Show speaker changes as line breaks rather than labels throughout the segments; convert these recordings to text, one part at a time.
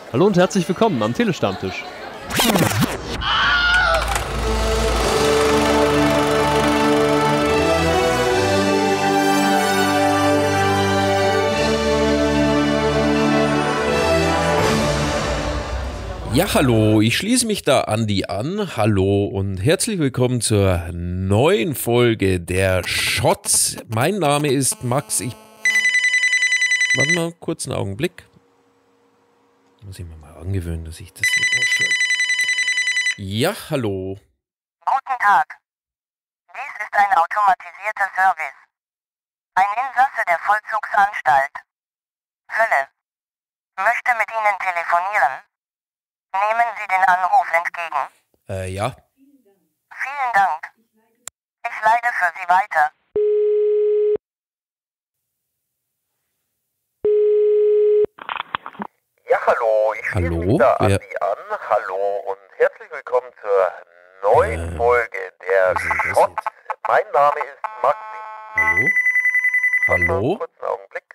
Hallo und herzlich willkommen am Telestammtisch.
Ja, hallo, ich schließe mich da Andi an. Hallo und herzlich willkommen zur neuen Folge der Shots. Mein Name ist Max. Warte mal, kurz einen Augenblick. Muss ich mir mal angewöhnen, dass ich das so ausschalte. Ja, hallo.
Guten Tag. Dies ist ein automatisierter Service. Ein Insasse der Vollzugsanstalt, Fülle, möchte mit Ihnen telefonieren. Nehmen Sie den Anruf entgegen.
Ja.
Vielen Dank. Ich leite für Sie weiter. Ja, hallo. Ich schließe mich da Andi an. Hallo und herzlich willkommen zur neuen Folge der Shots. Mein Name ist Maxi.
Hallo?
Kurz einen Augenblick.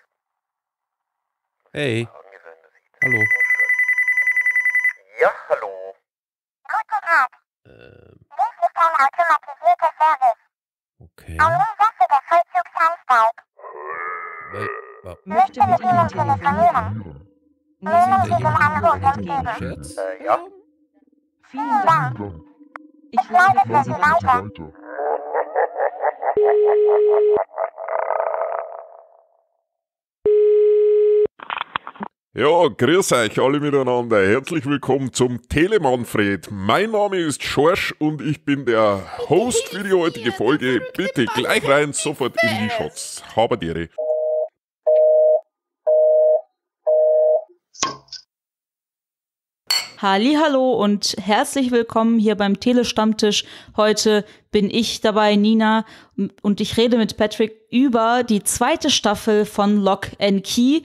Hey. Hallo.
Ja, hallo. Guten Tag. Dies ist ein automatisierter Service.
Okay.
Ein Insasse der Vollzugsanstalt.
Möchte mit Ihnen telefonieren. Nehmen Sie den Anruf entgegen.
Scherz?
Ja.
Vielen Dank. Ich leite für Sie weiter.
Ja, grüß euch alle miteinander. Herzlich willkommen zum Telemanfred. Mein Name ist Schorsch und ich bin der Host für die heutige Folge. Bitte gleich rein, sofort in die Shots. Haberdere.
Hallihallo und herzlich willkommen hier beim Telestammtisch. Heute bin ich dabei, Nina, und ich rede mit Patrick über die zweite Staffel von Lock and Key.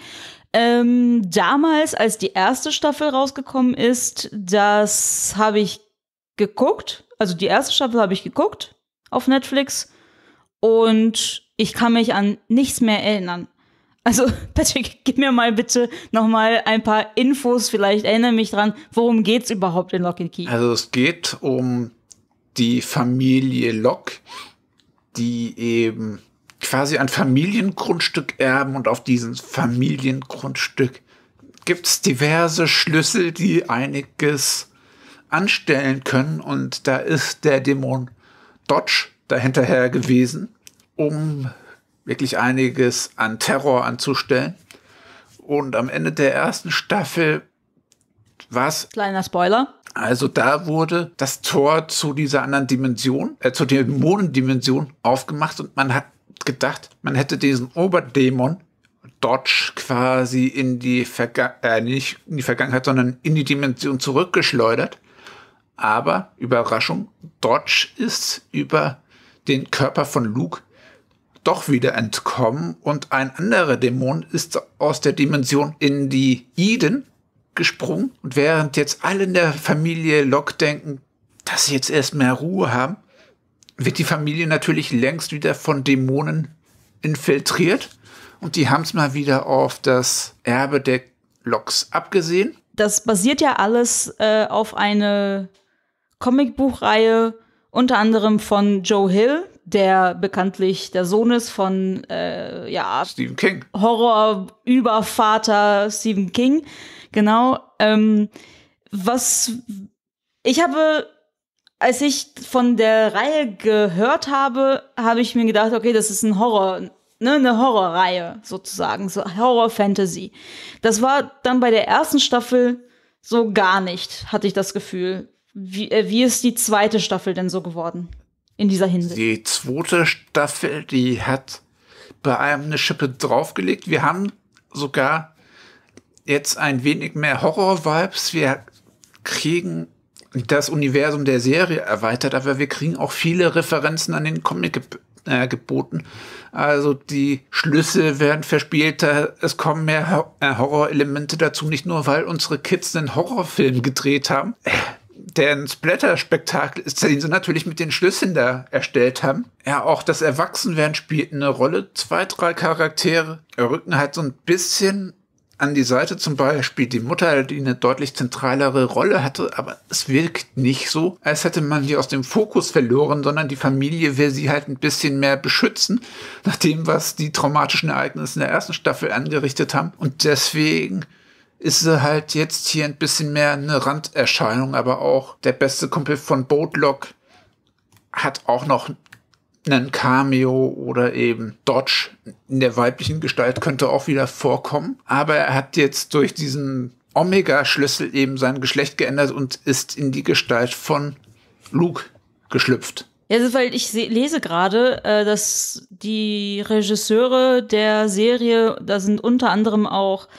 Damals, als die erste Staffel rausgekommen ist, das habe ich geguckt. Also die erste Staffel habe ich geguckt auf Netflix und ich kann mich an nichts mehr erinnern. Also Patrick, gib mir mal bitte noch mal ein paar Infos, vielleicht erinnere mich dran, worum geht's überhaupt in Lock and Key?
Also es geht um die Familie Locke, die eben quasi ein Familiengrundstück erben und auf diesem Familiengrundstück gibt es diverse Schlüssel, die einiges anstellen können und da ist der Dämon Dodge dahinterher gewesen, um wirklich einiges an Terror anzustellen. Und am Ende der ersten Staffel was?
Kleiner Spoiler.
Also da wurde das Tor zu dieser anderen Dimension, zur Dämonendimension aufgemacht und man hat gedacht, man hätte diesen Oberdämon Dodge quasi in die nicht in die Vergangenheit, sondern in die Dimension zurückgeschleudert. Aber, Überraschung, Dodge ist über den Körper von Luke doch wieder entkommen und ein anderer Dämon ist aus der Dimension in die Eden gesprungen. Und während jetzt alle in der Familie Locke denken, dass sie jetzt erst mehr Ruhe haben, wird die Familie natürlich längst wieder von Dämonen infiltriert. Und die haben es mal wieder auf das Erbe der Lockes abgesehen.
Das basiert ja alles auf eine Comicbuchreihe, unter anderem von Joe Hill, der bekanntlich der Sohn ist von
Stephen King.
Horror-Übervater Stephen King. Genau. Als ich von der Reihe gehört habe, habe ich mir gedacht, okay, das ist ein Horror, ne, eine Horrorreihe sozusagen, so Horror-Fantasy. Das war dann bei der ersten Staffel so gar nicht, hatte ich das Gefühl. Wie ist die zweite Staffel denn so geworden in dieser Hinsicht?
Die zweite Staffel, die hat bei einem eine Schippe draufgelegt. Wir haben sogar jetzt ein wenig mehr Horror-Vibes. Wir kriegen das Universum der Serie erweitert, aber wir kriegen auch viele Referenzen an den Comic geboten. Also die Schlüssel werden verspielter, es kommen mehr Horror-Elemente dazu, nicht nur, weil unsere Kids einen Horrorfilm gedreht haben, der ein Splatter-Spektakel ist, den sie natürlich mit den Schlüsseln da erstellt haben. Ja, auch das Erwachsenwerden spielt eine Rolle. 2, 3 Charaktere rücken halt so ein bisschen an die Seite zum Beispiel die Mutter, die eine deutlich zentralere Rolle hatte, aber es wirkt nicht so, als hätte man die aus dem Fokus verloren, sondern die Familie will sie halt ein bisschen mehr beschützen, nach dem, was die traumatischen Ereignisse in der ersten Staffel angerichtet haben. Und deswegen ist sie halt jetzt hier ein bisschen mehr eine Randerscheinung, aber auch der beste Kumpel von Boatlock hat auch noch einen Cameo oder eben Dodge in der weiblichen Gestalt könnte auch wieder vorkommen. Aber er hat jetzt durch diesen Omega-Schlüssel eben sein Geschlecht geändert und ist in die Gestalt von Luke geschlüpft.
Ja, also, weil ich lese gerade, dass die Regisseure der Serie, da sind unter anderem auch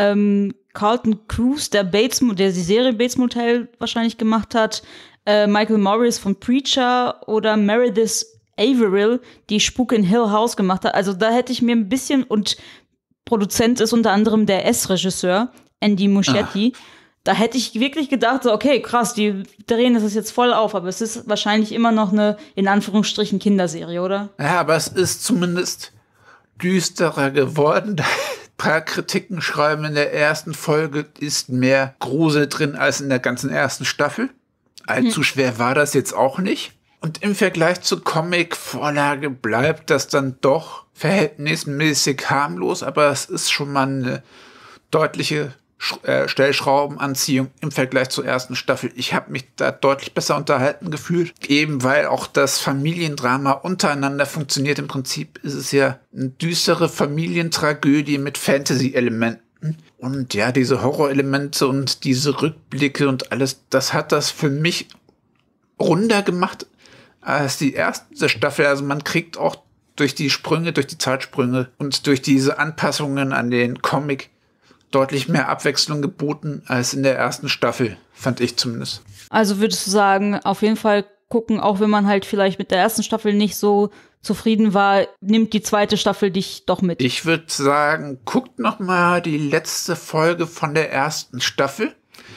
Carlton Cuse, der die Serie Bates Motel wahrscheinlich gemacht hat, Michael Morris von Preacher oder Meredith Averill, die Spuk in Hill House gemacht hat. Also da hätte ich mir ein bisschen, und Produzent ist unter anderem der S-Regisseur, Andy Muschietti. Da hätte ich wirklich gedacht, so, okay, krass, die drehen das jetzt voll auf, aber es ist wahrscheinlich immer noch eine, in Anführungsstrichen, Kinderserie, oder?
Ja, aber es ist zumindest düsterer geworden. Ein paar Kritiken schreiben, in der ersten Folge ist mehr Grusel drin als in der ganzen ersten Staffel. Allzu schwer war das jetzt auch nicht. Und im Vergleich zur Comic-Vorlage bleibt das dann doch verhältnismäßig harmlos, aber es ist schon mal eine deutliche Stellschraubenanziehung im Vergleich zur ersten Staffel. Ich habe mich da deutlich besser unterhalten gefühlt, eben weil auch das Familiendrama untereinander funktioniert. Im Prinzip ist es ja eine düstere Familientragödie mit Fantasy-Elementen. Und ja, diese Horrorelemente und diese Rückblicke und alles, das hat das für mich runder gemacht als die erste Staffel. Also man kriegt auch durch die Sprünge, durch die Zeitsprünge und durch diese Anpassungen an den Comic deutlich mehr Abwechslung geboten als in der ersten Staffel, fand ich zumindest.
Also würdest du sagen, auf jeden Fall gucken, auch wenn man halt vielleicht mit der ersten Staffel nicht so zufrieden war, nimmt die zweite Staffel dich doch mit?
Ich würde sagen, guckt noch mal die letzte Folge von der ersten Staffel,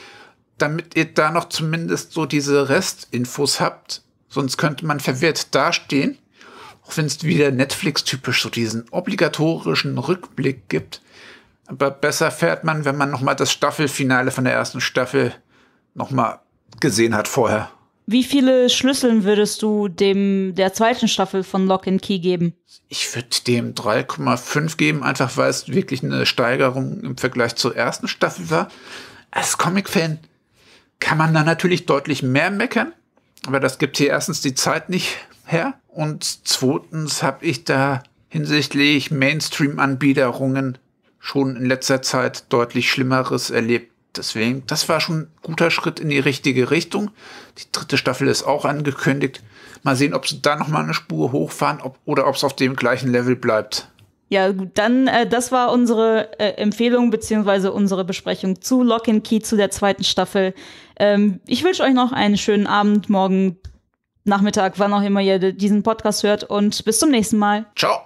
damit ihr da noch zumindest so diese Restinfos habt. Sonst könnte man verwirrt dastehen. Auch wenn es wieder Netflix-typisch so diesen obligatorischen Rückblick gibt. Aber besser fährt man, wenn man noch mal das Staffelfinale von der ersten Staffel noch mal gesehen hat vorher.
Wie viele Schlüsseln würdest du der zweiten Staffel von Lock and Key geben?
Ich würde dem 3,5 geben, einfach weil es wirklich eine Steigerung im Vergleich zur ersten Staffel war. Als Comic-Fan kann man da natürlich deutlich mehr meckern, aber das gibt hier erstens die Zeit nicht her und zweitens habe ich da hinsichtlich Mainstream-Anbiederungen schon in letzter Zeit deutlich Schlimmeres erlebt. Deswegen, das war schon ein guter Schritt in die richtige Richtung. Die dritte Staffel ist auch angekündigt. Mal sehen, ob sie da noch mal eine Spur hochfahren oder ob es auf dem gleichen Level bleibt.
Ja, gut, dann, das war unsere Empfehlung beziehungsweise unsere Besprechung zu Lock and Key, zu der zweiten Staffel. Ich wünsche euch noch einen schönen Abend, morgen, Nachmittag, wann auch immer ihr diesen Podcast hört und bis zum nächsten Mal.
Ciao!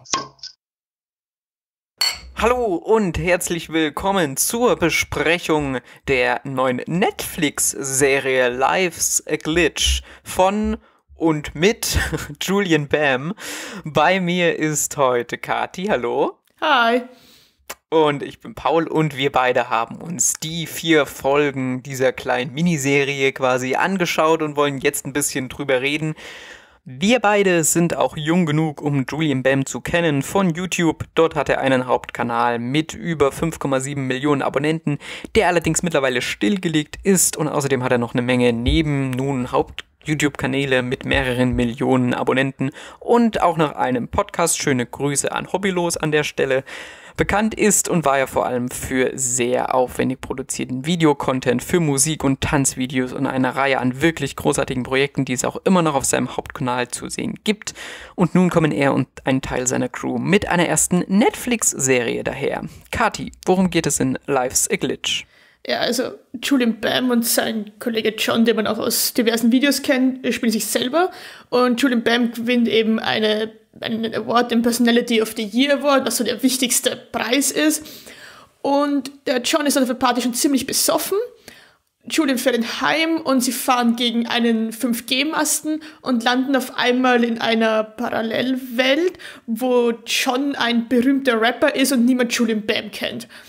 Hallo und herzlich willkommen zur Besprechung der neuen Netflix-Serie Life's a Glitch von und mit Julian Bam. Bei mir ist heute Kati, hallo.
Hi.
Und ich bin Paul und wir beide haben uns die 4 Folgen dieser kleinen Miniserie quasi angeschaut und wollen jetzt ein bisschen drüber reden. Wir beide sind auch jung genug, um Julian Bam zu kennen von YouTube. Dort hat er einen Hauptkanal mit über 5,7 Millionen Abonnenten, der allerdings mittlerweile stillgelegt ist und außerdem hat er noch eine Menge YouTube-Kanäle mit mehreren Millionen Abonnenten und auch noch einem Podcast. Schöne Grüße an Hobbylos an der Stelle. Bekannt ist und war er vor allem für sehr aufwendig produzierten Videocontent, für Musik- und Tanzvideos und eine Reihe an wirklich großartigen Projekten, die es auch immer noch auf seinem Hauptkanal zu sehen gibt. Und nun kommen er und ein Teil seiner Crew mit einer ersten Netflix-Serie daher. Kati, worum geht es in Life's a Glitch?
Ja, also Julian Bam und sein Kollege John, den man auch aus diversen Videos kennt, spielen sich selber. Und Julian Bam gewinnt eben einen Award, den Personality of the Year Award, was so der wichtigste Preis ist. Und der John ist auf der Party schon ziemlich besoffen. Julian fährt ihn heim und sie fahren gegen einen 5G-Masten und landen auf einmal in einer Parallelwelt, wo John ein berühmter Rapper ist und niemand Julian Bam kennt.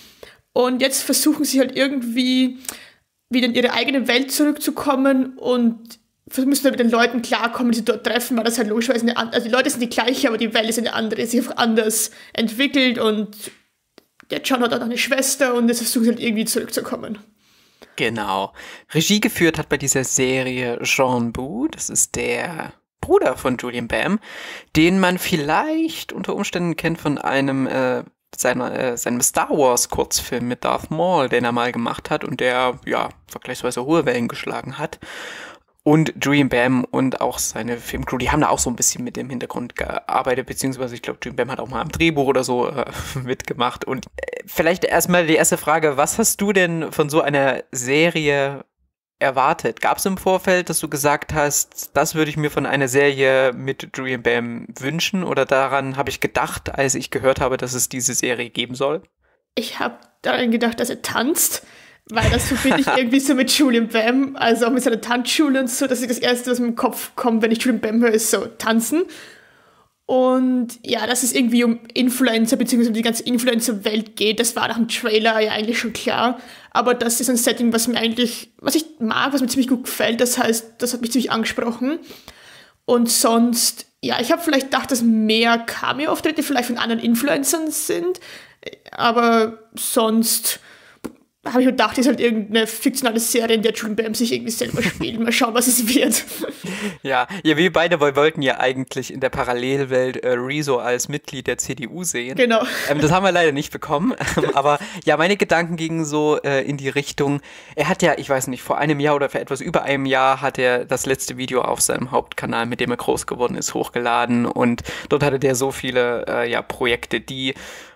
Und jetzt versuchen sie halt irgendwie wieder in ihre eigene Welt zurückzukommen und müssen dann mit den Leuten klarkommen, die sie dort treffen, weil das halt logischerweise also die Leute sind die gleiche, aber die Welt ist eine andere, ist sich einfach anders entwickelt und der John hat auch noch eine Schwester und jetzt versuchen sie halt irgendwie zurückzukommen.
Genau. Regie geführt hat bei dieser Serie Jean Bu, das ist der Bruder von Julian Bam, den man vielleicht unter Umständen kennt von seinem Star Wars Kurzfilm mit Darth Maul, den er mal gemacht hat und der, ja, vergleichsweise hohe Wellen geschlagen hat. Und Julian Bam und auch seine Filmcrew, die haben da auch so ein bisschen mit dem Hintergrund gearbeitet, beziehungsweise ich glaube, Julian Bam hat auch mal am Drehbuch oder so mitgemacht. Und vielleicht erstmal die erste Frage, was hast du denn von so einer Serie erwartet? Gab es im Vorfeld, dass du gesagt hast, das würde ich mir von einer Serie mit Julian Bam wünschen? Oder daran habe ich gedacht, als ich gehört habe, dass es diese Serie geben soll?
Ich habe daran gedacht, dass er tanzt, weil das verbinde ich irgendwie so mit Julian Bam, also auch mit seiner Tanzschule und so, dass das Erste, was mir im Kopf kommt, wenn ich Julian Bam höre, ist so tanzen. Und ja, dass es irgendwie um Influencer bzw. um die ganze Influencer-Welt geht, das war nach dem Trailer ja eigentlich schon klar. Aber das ist ein Setting, was ich mag, was mir ziemlich gut gefällt. Das heißt, das hat mich ziemlich angesprochen. Und sonst, ja, ich habe vielleicht gedacht, dass mehr Cameo-Auftritte vielleicht von anderen Influencern sind. Aber sonst habe ich mir gedacht, ist halt irgendeine fiktionale Serie, in der Julian Bam sich irgendwie selber spielt. Mal schauen, was es wird.
Ja, wir beide wollten ja eigentlich in der Parallelwelt Rezo als Mitglied der CDU sehen.
Genau.
Das haben wir leider nicht bekommen. Aber ja, meine Gedanken gingen so in die Richtung, er hat ja, ich weiß nicht, vor einem Jahr oder vor etwas über einem Jahr hat er das letzte Video auf seinem Hauptkanal, mit dem er groß geworden ist, hochgeladen. Und dort hatte der so viele Projekte, die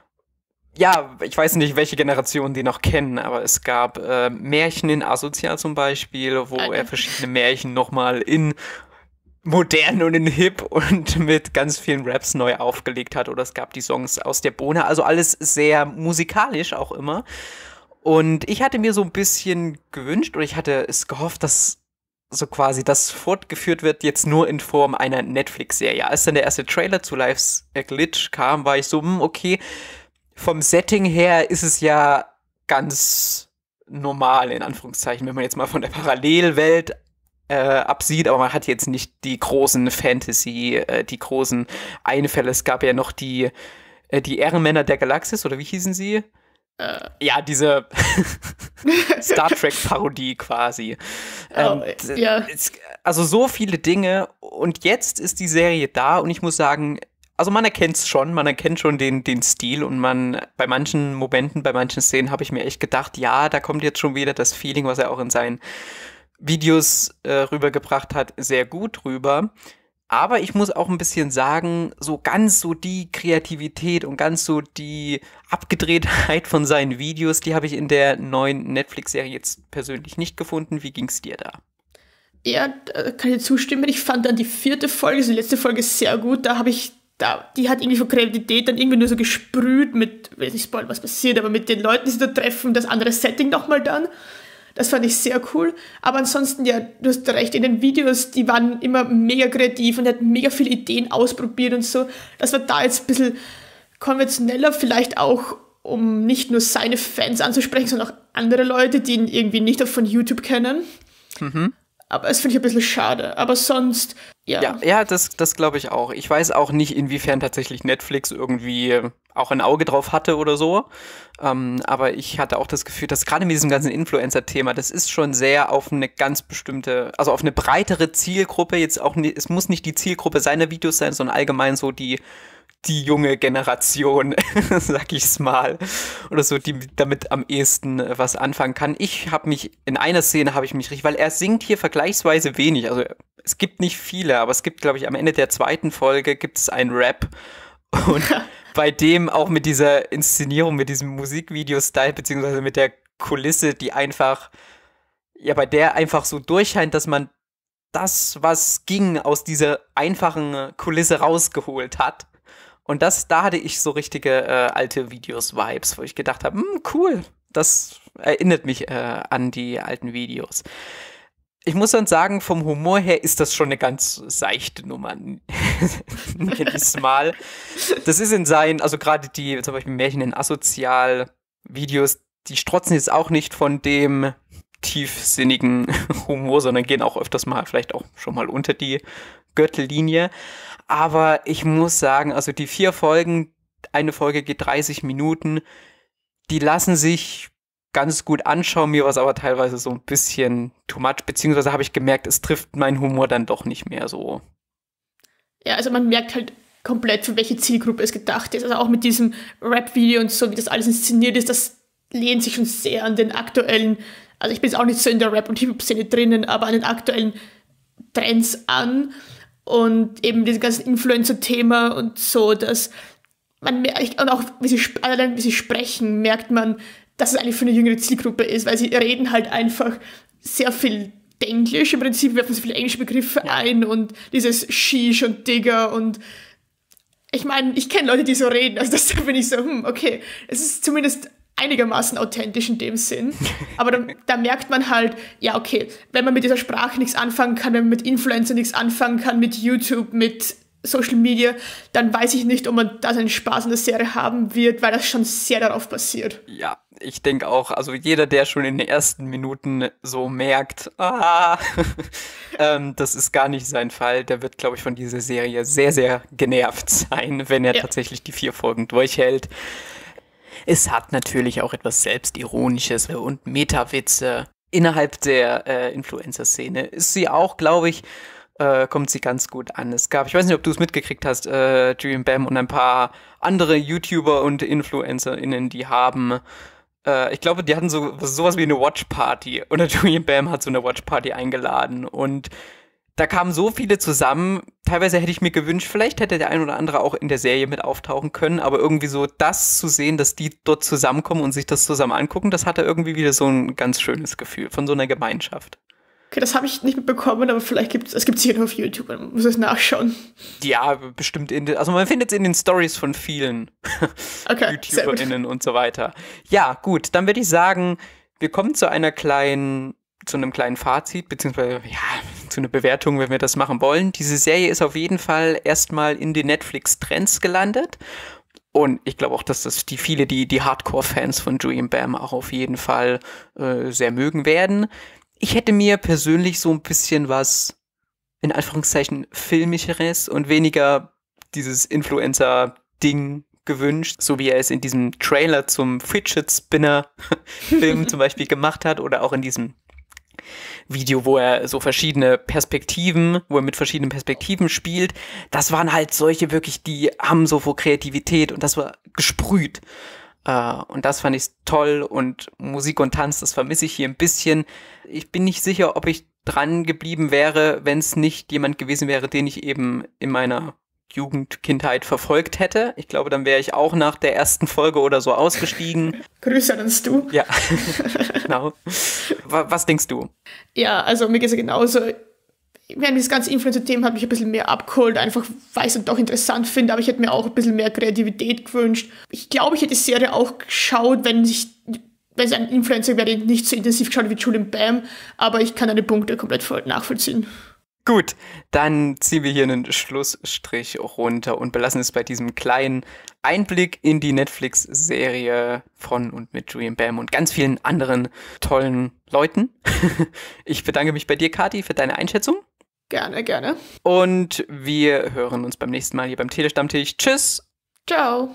ja, ich weiß nicht, welche Generationen die noch kennen, aber es gab Märchen in Asozial zum Beispiel, wo er verschiedene Märchen nochmal in modern und in hip und mit ganz vielen Raps neu aufgelegt hat. Oder es gab die Songs aus der Bohne, also alles sehr musikalisch auch immer. Und ich hatte mir so ein bisschen gewünscht oder ich hatte es gehofft, dass so quasi das fortgeführt wird, jetzt nur in Form einer Netflix-Serie. Als dann der erste Trailer zu Life's a Glitch kam, war ich so, okay, vom Setting her ist es ja ganz normal, in Anführungszeichen, wenn man jetzt mal von der Parallelwelt absieht, aber man hat jetzt nicht die großen Fantasy, die großen Einfälle. Es gab ja noch die Ehrenmänner der Galaxis, oder wie hießen sie? Ja, diese Star Trek-Parodie quasi.
Ja.
Also so viele Dinge und jetzt ist die Serie da und ich muss sagen, also man erkennt es schon, man erkennt schon den Stil und bei manchen Momenten, bei manchen Szenen habe ich mir echt gedacht, ja, da kommt jetzt schon wieder das Feeling, was er auch in seinen Videos rübergebracht hat, sehr gut rüber. Aber ich muss auch ein bisschen sagen, so ganz so die Kreativität und ganz so die Abgedrehtheit von seinen Videos, die habe ich in der neuen Netflix-Serie jetzt persönlich nicht gefunden. Wie ging's dir da?
Ja, da kann ich dir zustimmen. Ich fand dann die 4. Folge, also die letzte Folge sehr gut. Die hat irgendwie von Kreativität dann irgendwie nur so gesprüht mit, ich weiß nicht spoilern, was passiert, aber mit den Leuten, die sie da treffen, das andere Setting nochmal dann. Das fand ich sehr cool. Aber ansonsten, ja, du hast recht, in den Videos, die waren immer mega kreativ und er hat mega viele Ideen ausprobiert und so. Das war da jetzt ein bisschen konventioneller, vielleicht auch, um nicht nur seine Fans anzusprechen, sondern auch andere Leute, die ihn irgendwie nicht von YouTube kennen. Mhm. Aber das finde ich ein bisschen schade. Aber sonst, ja.
Ja, das glaube ich auch. Ich weiß auch nicht, inwiefern tatsächlich Netflix irgendwie auch ein Auge drauf hatte oder so. Aber ich hatte auch das Gefühl, dass gerade mit diesem ganzen Influencer-Thema, das ist schon sehr auf eine ganz bestimmte, also auf eine breitere Zielgruppe, jetzt auch nicht, es muss nicht die Zielgruppe seiner Videos sein, sondern allgemein so die junge Generation, sag ich's mal, oder so, die damit am ehesten was anfangen kann. In einer Szene habe ich mich richtig, weil er singt hier vergleichsweise wenig, also es gibt nicht viele, aber es gibt, glaube ich, am Ende der 2. Folge gibt es einen Rap und bei dem auch mit dieser Inszenierung, mit diesem Musikvideo-Style, beziehungsweise mit der Kulisse, die einfach, ja, bei der einfach so durchscheint, dass man das, was ging, aus dieser einfachen Kulisse rausgeholt hat. Und da hatte ich so richtige alte Videos-Vibes, wo ich gedacht habe, cool, das erinnert mich an die alten Videos. Ich muss dann sagen, vom Humor her ist das schon eine ganz seichte Nummer, nenn ich's mal. Das ist in seinen, also gerade die zum Beispiel Märchen in Asozial-Videos, die strotzen jetzt auch nicht von dem tiefsinnigen Humor, sondern gehen auch öfters mal vielleicht auch schon mal unter die Gürtellinie. Aber ich muss sagen, also die 4 Folgen, eine Folge geht 30 Minuten, die lassen sich ganz gut anschauen. Mir war es aber teilweise so ein bisschen too much, beziehungsweise habe ich gemerkt, es trifft meinen Humor dann doch nicht mehr so. Ja, also man merkt halt komplett, für welche Zielgruppe es gedacht ist. Also auch mit diesem Rap-Video und so, wie das alles inszeniert ist, das lehnt sich schon sehr an den aktuellen, also ich bin jetzt auch nicht so in der Rap- und Hip-Hop-Szene drinnen, aber an den aktuellen Trends an und eben dieses ganze Influencer-Thema und so, dass man merkt, und auch wie sie sprechen, merkt man, dass es eigentlich für eine jüngere Zielgruppe ist, weil sie reden halt einfach sehr viel Englisch, im Prinzip werfen sie viele englische Begriffe ein und dieses Sheesh und Digger und ich meine, ich kenne Leute, die so reden, also das bin ich so, okay, es ist zumindest einigermaßen authentisch in dem Sinn, aber da merkt man halt, ja okay, wenn man mit dieser Sprache nichts anfangen kann, wenn man mit Influencer nichts anfangen kann, mit YouTube, mit Social Media, dann weiß ich nicht, ob man da seinen Spaß in der Serie haben wird, weil das schon sehr darauf basiert. Ja, ich denke auch, also jeder, der schon in den ersten Minuten so merkt, das ist gar nicht sein Fall, der wird, glaube ich, von dieser Serie sehr, sehr genervt sein, wenn er tatsächlich die 4 Folgen durchhält. Es hat natürlich auch etwas Selbstironisches und Meta-Witze. Innerhalb der Influencer-Szene ist sie auch, glaube ich, kommt sie ganz gut an. Es gab, ich weiß nicht, ob du es mitgekriegt hast, Julian Bam und ein paar andere YouTuber und InfluencerInnen, die haben, ich glaube, die hatten sowas wie eine Watch-Party. Oder Julian Bam hat so eine Watch-Party eingeladen und da kamen so viele zusammen. Teilweise hätte ich mir gewünscht, vielleicht hätte der ein oder andere auch in der Serie mit auftauchen können, aber irgendwie so das zu sehen, dass die dort zusammenkommen und sich das zusammen angucken, das hatte irgendwie wieder so ein ganz schönes Gefühl von so einer Gemeinschaft. Okay, das habe ich nicht mitbekommen, aber vielleicht gibt es sicher nur auf YouTube, man muss es nachschauen. Ja, bestimmt also man findet es in den Stories von vielen YouTuberInnen und so weiter. Ja, gut, dann würde ich sagen, wir kommen zu einem kleinen Fazit, beziehungsweise zu einer Bewertung, wenn wir das machen wollen. Diese Serie ist auf jeden Fall erstmal in den Netflix-Trends gelandet. Und ich glaube auch, dass das die Hardcore-Fans von Julian Bam auch auf jeden Fall sehr mögen werden. Ich hätte mir persönlich so ein bisschen was, in Anführungszeichen, Filmischeres und weniger dieses Influencer-Ding gewünscht, so wie er es in diesem Trailer zum Fidget Spinner-Film zum Beispiel gemacht hat oder auch in diesem Video, wo er mit verschiedenen Perspektiven spielt. Das waren halt solche wirklich, die haben so vor Kreativität und das war gesprüht. Und das fand ich toll und Musik und Tanz, das vermisse ich hier ein bisschen. Ich bin nicht sicher, ob ich dran geblieben wäre, wenn es nicht jemand gewesen wäre, den ich eben in meiner Kindheit verfolgt hätte. Ich glaube, dann wäre ich auch nach der ersten Folge oder so ausgestiegen. Grüße an du. Ja, genau. Was denkst du? Ja, also mir geht es genauso. Dieses ganze Influencer-Thema hat mich ein bisschen mehr abgeholt, einfach weil ich es doch interessant finde, aber ich hätte mir auch ein bisschen mehr Kreativität gewünscht. Ich glaube, ich hätte die Serie auch geschaut, wenn es ein Influencer wäre, nicht so intensiv geschaut wie Julian Bam, aber ich kann deine Punkte komplett nachvollziehen. Gut, dann ziehen wir hier einen Schlussstrich runter und belassen es bei diesem kleinen Einblick in die Netflix-Serie von und mit Julian Bam und ganz vielen anderen tollen Leuten. Ich bedanke mich bei dir, Kathi, für deine Einschätzung. Gerne, gerne. Und wir hören uns beim nächsten Mal hier beim Telestammtisch. Tschüss. Ciao.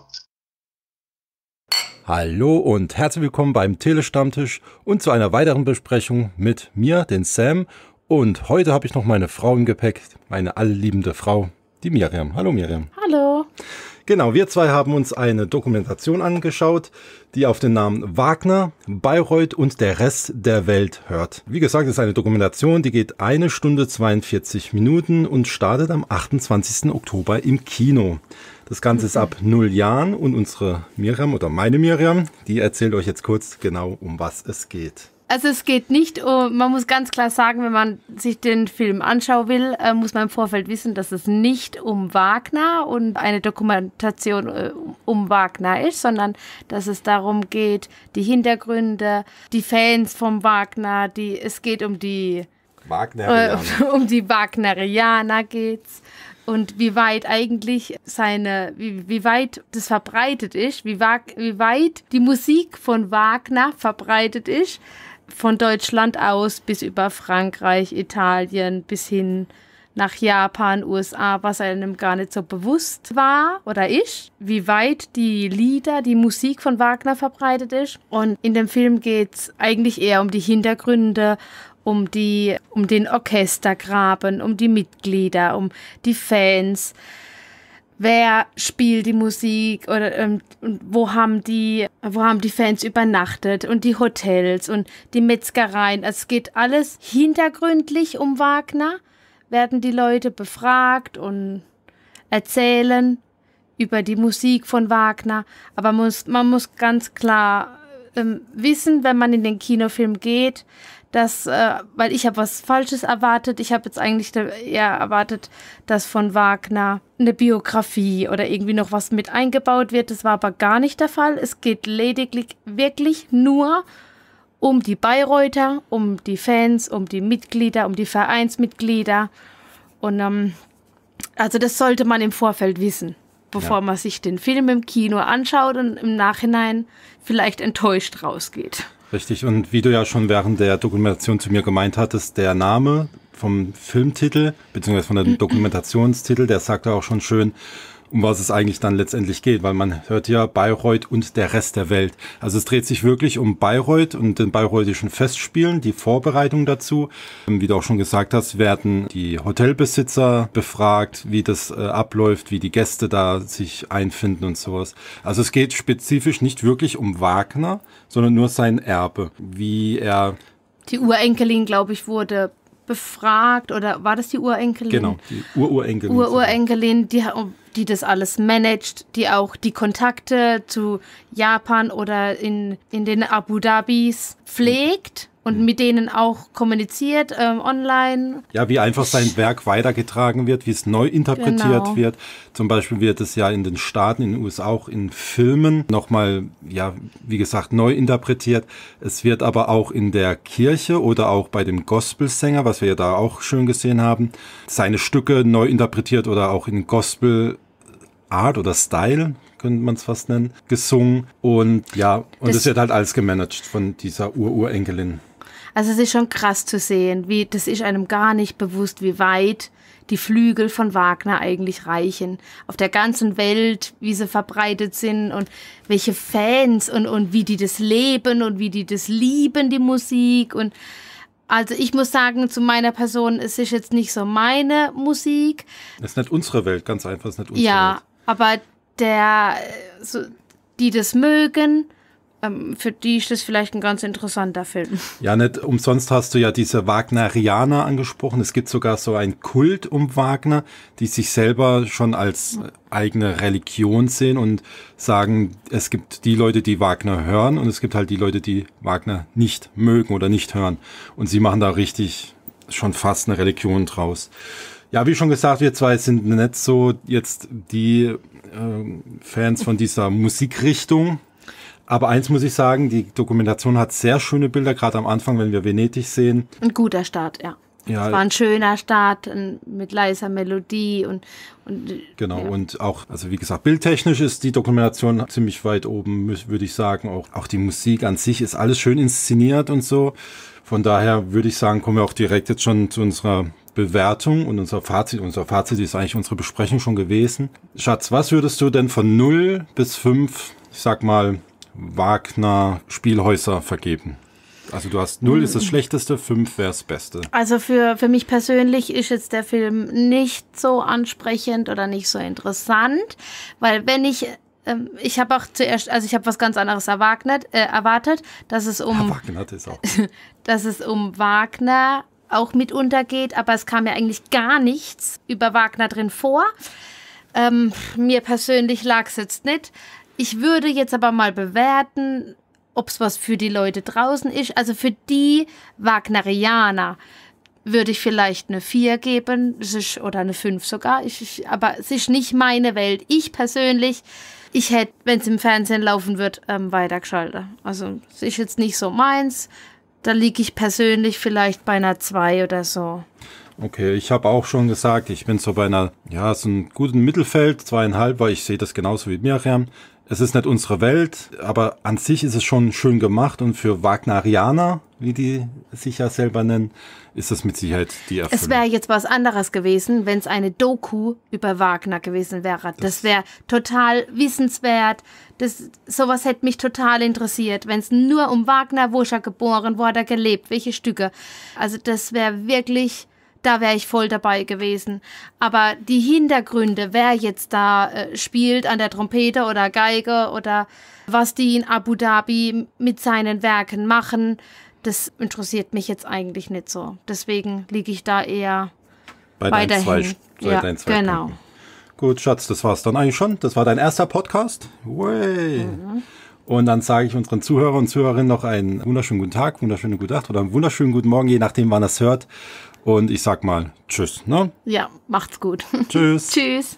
Hallo und herzlich willkommen beim Telestammtisch und zu einer weiteren Besprechung mit mir, den Sam. Und heute habe ich noch meine Frau im Gepäck, meine allliebende Frau, die Miriam. Hallo Miriam. Hallo. Genau, wir zwei haben uns eine Dokumentation angeschaut, die auf den Namen Wagner, Bayreuth und der Rest der Welt hört. Wie gesagt, es ist eine Dokumentation, die geht 1 Stunde 42 Minuten und startet am 28. Oktober im Kino. Das Ganze ist ab 0 Jahren und unsere Miriam oder meine Miriam, die erzählt euch jetzt kurz genau, um was es geht.
Also es geht nicht um, man muss ganz klar sagen, wenn man sich den Film anschauen will, muss man im Vorfeld wissen, dass es nicht um Wagner und eine Dokumentation um Wagner ist, sondern dass es darum geht, die Hintergründe, die Fans vom Wagner, es geht um die
Wagnerianer.
Um die Wagnerianer geht's. und wie weit eigentlich wie weit das verbreitet ist, wie weit die Musik von Wagner verbreitet ist, von Deutschland aus bis über Frankreich, Italien, bis hin nach Japan, USA, was einem gar nicht so bewusst war oder ist, wie weit die Lieder, die Musik von Wagner verbreitet ist. Und in dem Film geht es eigentlich eher um die Hintergründe, um den Orchestergraben, um die Mitglieder, um die Fans. Wer spielt die Musik oder und wo haben die Fans übernachtet und die Hotels und die Metzgereien. Also es geht alles hintergründlich um Wagner. Werden die Leute befragt und erzählen über die Musik von Wagner. Aber man muss ganz klar wissen, wenn man in den Kinofilm geht, dass, weil ich habe was Falsches erwartet. Ich habe jetzt eigentlich eher erwartet, dass von Wagner eine Biografie oder irgendwie noch was mit eingebaut wird. Das war aber gar nicht der Fall. Es geht lediglich wirklich nur um die Bayreuther, um die Fans, um die Mitglieder, um die Vereinsmitglieder. Und also das sollte man im Vorfeld wissen, bevor man sich den Film im Kino anschaut und im Nachhinein vielleicht enttäuscht rausgeht.
Richtig, und wie du ja schon während der Dokumentation zu mir gemeint hattest, der Name vom Filmtitel, beziehungsweise von dem Dokumentationstitel, der sagt ja auch schon schön, um was es eigentlich dann letztendlich geht, weil man hört ja Bayreuth und der Rest der Welt. Also es dreht sich wirklich um Bayreuth und den bayreutischen Festspielen, die Vorbereitung dazu. Wie du auch schon gesagt hast, werden die Hotelbesitzer befragt, wie das abläuft, wie die Gäste da sich einfinden und sowas. Also es geht spezifisch nicht wirklich um Wagner, sondern nur sein Erbe, wie er...
Die Urenkelin, glaube ich, wurde befragt, oder war das die Urenkelin?
Genau, die Urenkelin.
Urenkelin, die das alles managt, die auch die Kontakte zu Japan oder in den Abu Dhabis pflegt und mit denen auch kommuniziert online.
Ja, wie einfach sein Werk weitergetragen wird, wie es neu interpretiert wird. Zum Beispiel wird es ja in den Staaten, in den USA auch in Filmen nochmal, ja, wie gesagt, neu interpretiert. Es wird aber auch in der Kirche oder auch bei dem Gospelsänger, was wir ja da auch schön gesehen haben, seine Stücke neu interpretiert oder auch in Gospel Art oder Style, könnte man es fast nennen, gesungen. Und ja, und das wird halt alles gemanagt von dieser Urenkelin.
Also es ist schon krass zu sehen, das ist einem gar nicht bewusst, wie weit die Flügel von Wagner eigentlich reichen. Auf der ganzen Welt, wie sie verbreitet sind und welche Fans und wie die das leben und wie die das lieben, die Musik. Und also ich muss sagen, zu meiner Person, es ist jetzt nicht so meine Musik.
Das ist nicht unsere Welt, ganz einfach, es ist nicht unsere Welt.
Ja, aber die das mögen, für die ist das vielleicht ein ganz interessanter Film.
Ja, nicht umsonst hast du ja diese Wagnerianer angesprochen. Es gibt sogar so einen Kult um Wagner, die sich selber schon als eigene Religion sehen und sagen, es gibt die Leute, die Wagner hören und es gibt halt die Leute, die Wagner nicht mögen oder nicht hören. Und sie machen da richtig schon fast eine Religion draus. Ja, wie schon gesagt, wir zwei sind nicht so jetzt die Fans von dieser Musikrichtung. Aber eins muss ich sagen, die Dokumentation hat sehr schöne Bilder, gerade am Anfang, wenn wir Venedig sehen.
Ein guter Start, ja. Es war ein schöner Start mit leiser Melodie und
genau, ja. Und auch, also wie gesagt, bildtechnisch ist die Dokumentation ziemlich weit oben, würde ich sagen. Auch die Musik an sich ist alles schön inszeniert und so. Von daher würde ich sagen, kommen wir auch direkt jetzt schon zu unserer Bewertung und unser Fazit. Unser Fazit ist eigentlich unsere Besprechung schon gewesen. Schatz, was würdest du denn von 0 bis 5, ich sag mal, Wagner-Spielhäuser vergeben? Also du hast 0 ist das Schlechteste, 5 wäre das Beste.
Also für mich persönlich ist jetzt der Film nicht so ansprechend oder nicht so interessant, weil wenn ich habe auch zuerst, also ich habe was ganz anderes erwartet, dass es dass es um Wagner auch mit untergeht, aber es kam ja eigentlich gar nichts über Wagner drin vor. Mir persönlich lag es jetzt nicht. Ich würde jetzt aber mal bewerten, ob es was für die Leute draußen ist. Also für die Wagnerianer würde ich vielleicht eine 4 geben, oder eine 5 sogar. Aber es ist nicht meine Welt. Ich persönlich, ich hätte, wenn es im Fernsehen laufen wird, weitergeschaltet. Also es ist jetzt nicht so meins. Da liege ich persönlich vielleicht bei einer 2 oder so.
Okay, ich habe auch schon gesagt, ich bin so bei so einem guten Mittelfeld, 2,5, weil ich sehe das genauso wie Miriam. Es ist nicht unsere Welt, aber an sich ist es schon schön gemacht und für Wagnerianer, wie die sich ja selber nennen, ist das mit Sicherheit die Erfüllung.
Es wäre jetzt was anderes gewesen, wenn es eine Doku über Wagner gewesen wäre. Das wäre total wissenswert. Sowas hätte mich total interessiert, wenn es nur um Wagner, wo ist er geboren, wo hat er gelebt, welche Stücke. Also das wäre wirklich... Da wäre ich voll dabei gewesen. Aber die Hintergründe, wer jetzt da spielt an der Trompete oder Geige oder was die in Abu Dhabi mit seinen Werken machen, das interessiert mich jetzt eigentlich nicht so. Deswegen liege ich da eher weiterhin.
Deinen zwei
genau.
Punkten. Gut, Schatz, das war's dann eigentlich schon. Das war dein erster Podcast. Way. Und dann sage ich unseren Zuhörern und Zuhörerinnen noch einen wunderschönen guten Tag, wunderschöne gute Nacht oder einen wunderschönen guten Morgen, je nachdem, wann ihr es hört. Und ich sag mal tschüss, ne?
Ja, macht's gut.
Tschüss.
Tschüss.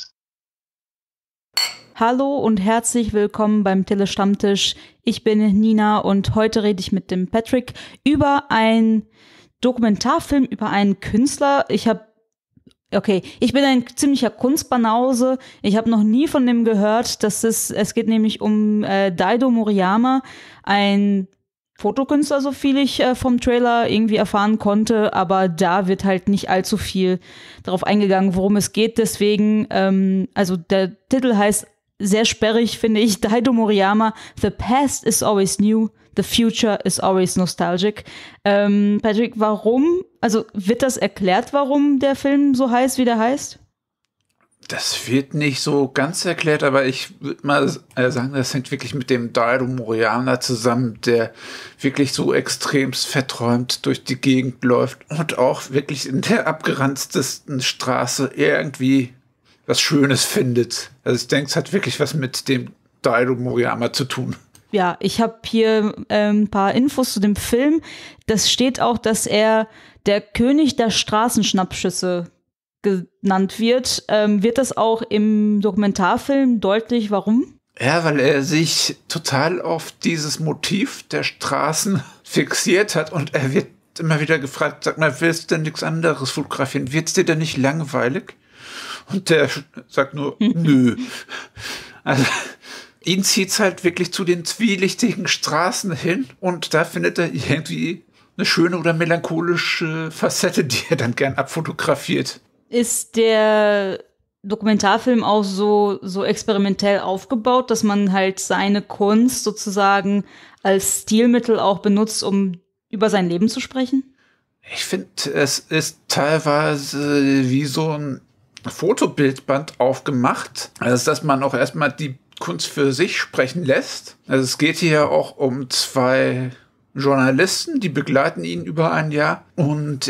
Hallo und herzlich willkommen beim Telestammtisch. Ich bin Nina und heute rede ich mit dem Patrick über einen Dokumentarfilm, über einen Künstler. Ich bin ein ziemlicher Kunstbanause. Ich habe noch nie von dem gehört. Es geht nämlich um Daido Moriyama, ein Fotokünstler, so viel ich vom Trailer irgendwie erfahren konnte, aber da wird halt nicht allzu viel darauf eingegangen, worum es geht. Deswegen, also der Titel heißt sehr sperrig, finde ich, Daido Moriyama, The Past is always new, the future is always nostalgic. Patrick, warum, also wird das erklärt, warum der Film so heißt, wie der heißt?
Das wird nicht so ganz erklärt, aber ich würde mal sagen, das hängt wirklich mit dem Daido Moriyama zusammen, der wirklich so extremst verträumt durch die Gegend läuft und auch wirklich in der abgeranztesten Straße irgendwie was Schönes findet. Also ich denke, es hat wirklich was mit dem Daido Moriyama zu tun.
Ja, ich habe hier ein paar Infos zu dem Film. Das steht auch, dass er der König der Straßenschnappschüsse genannt wird. Wird das auch im Dokumentarfilm deutlich, warum?
Ja, weil er sich total auf dieses Motiv der Straßen fixiert hat und er wird immer wieder gefragt, sag mal, willst du denn nichts anderes fotografieren? Wird's dir denn nicht langweilig? Und der sagt nur, nö. Also ihn zieht's halt wirklich zu den zwielichtigen Straßen hin und da findet er irgendwie eine schöne oder melancholische Facette, die er dann gern abfotografiert.
Ist der Dokumentarfilm auch so experimentell aufgebaut, dass man halt seine Kunst sozusagen als Stilmittel auch benutzt, um über sein Leben zu sprechen?
Ich finde, es ist teilweise wie so ein Fotobildband aufgemacht. Also, dass man auch erstmal die Kunst für sich sprechen lässt. Also es geht hier auch um 2 Journalisten, die begleiten ihn über ein Jahr und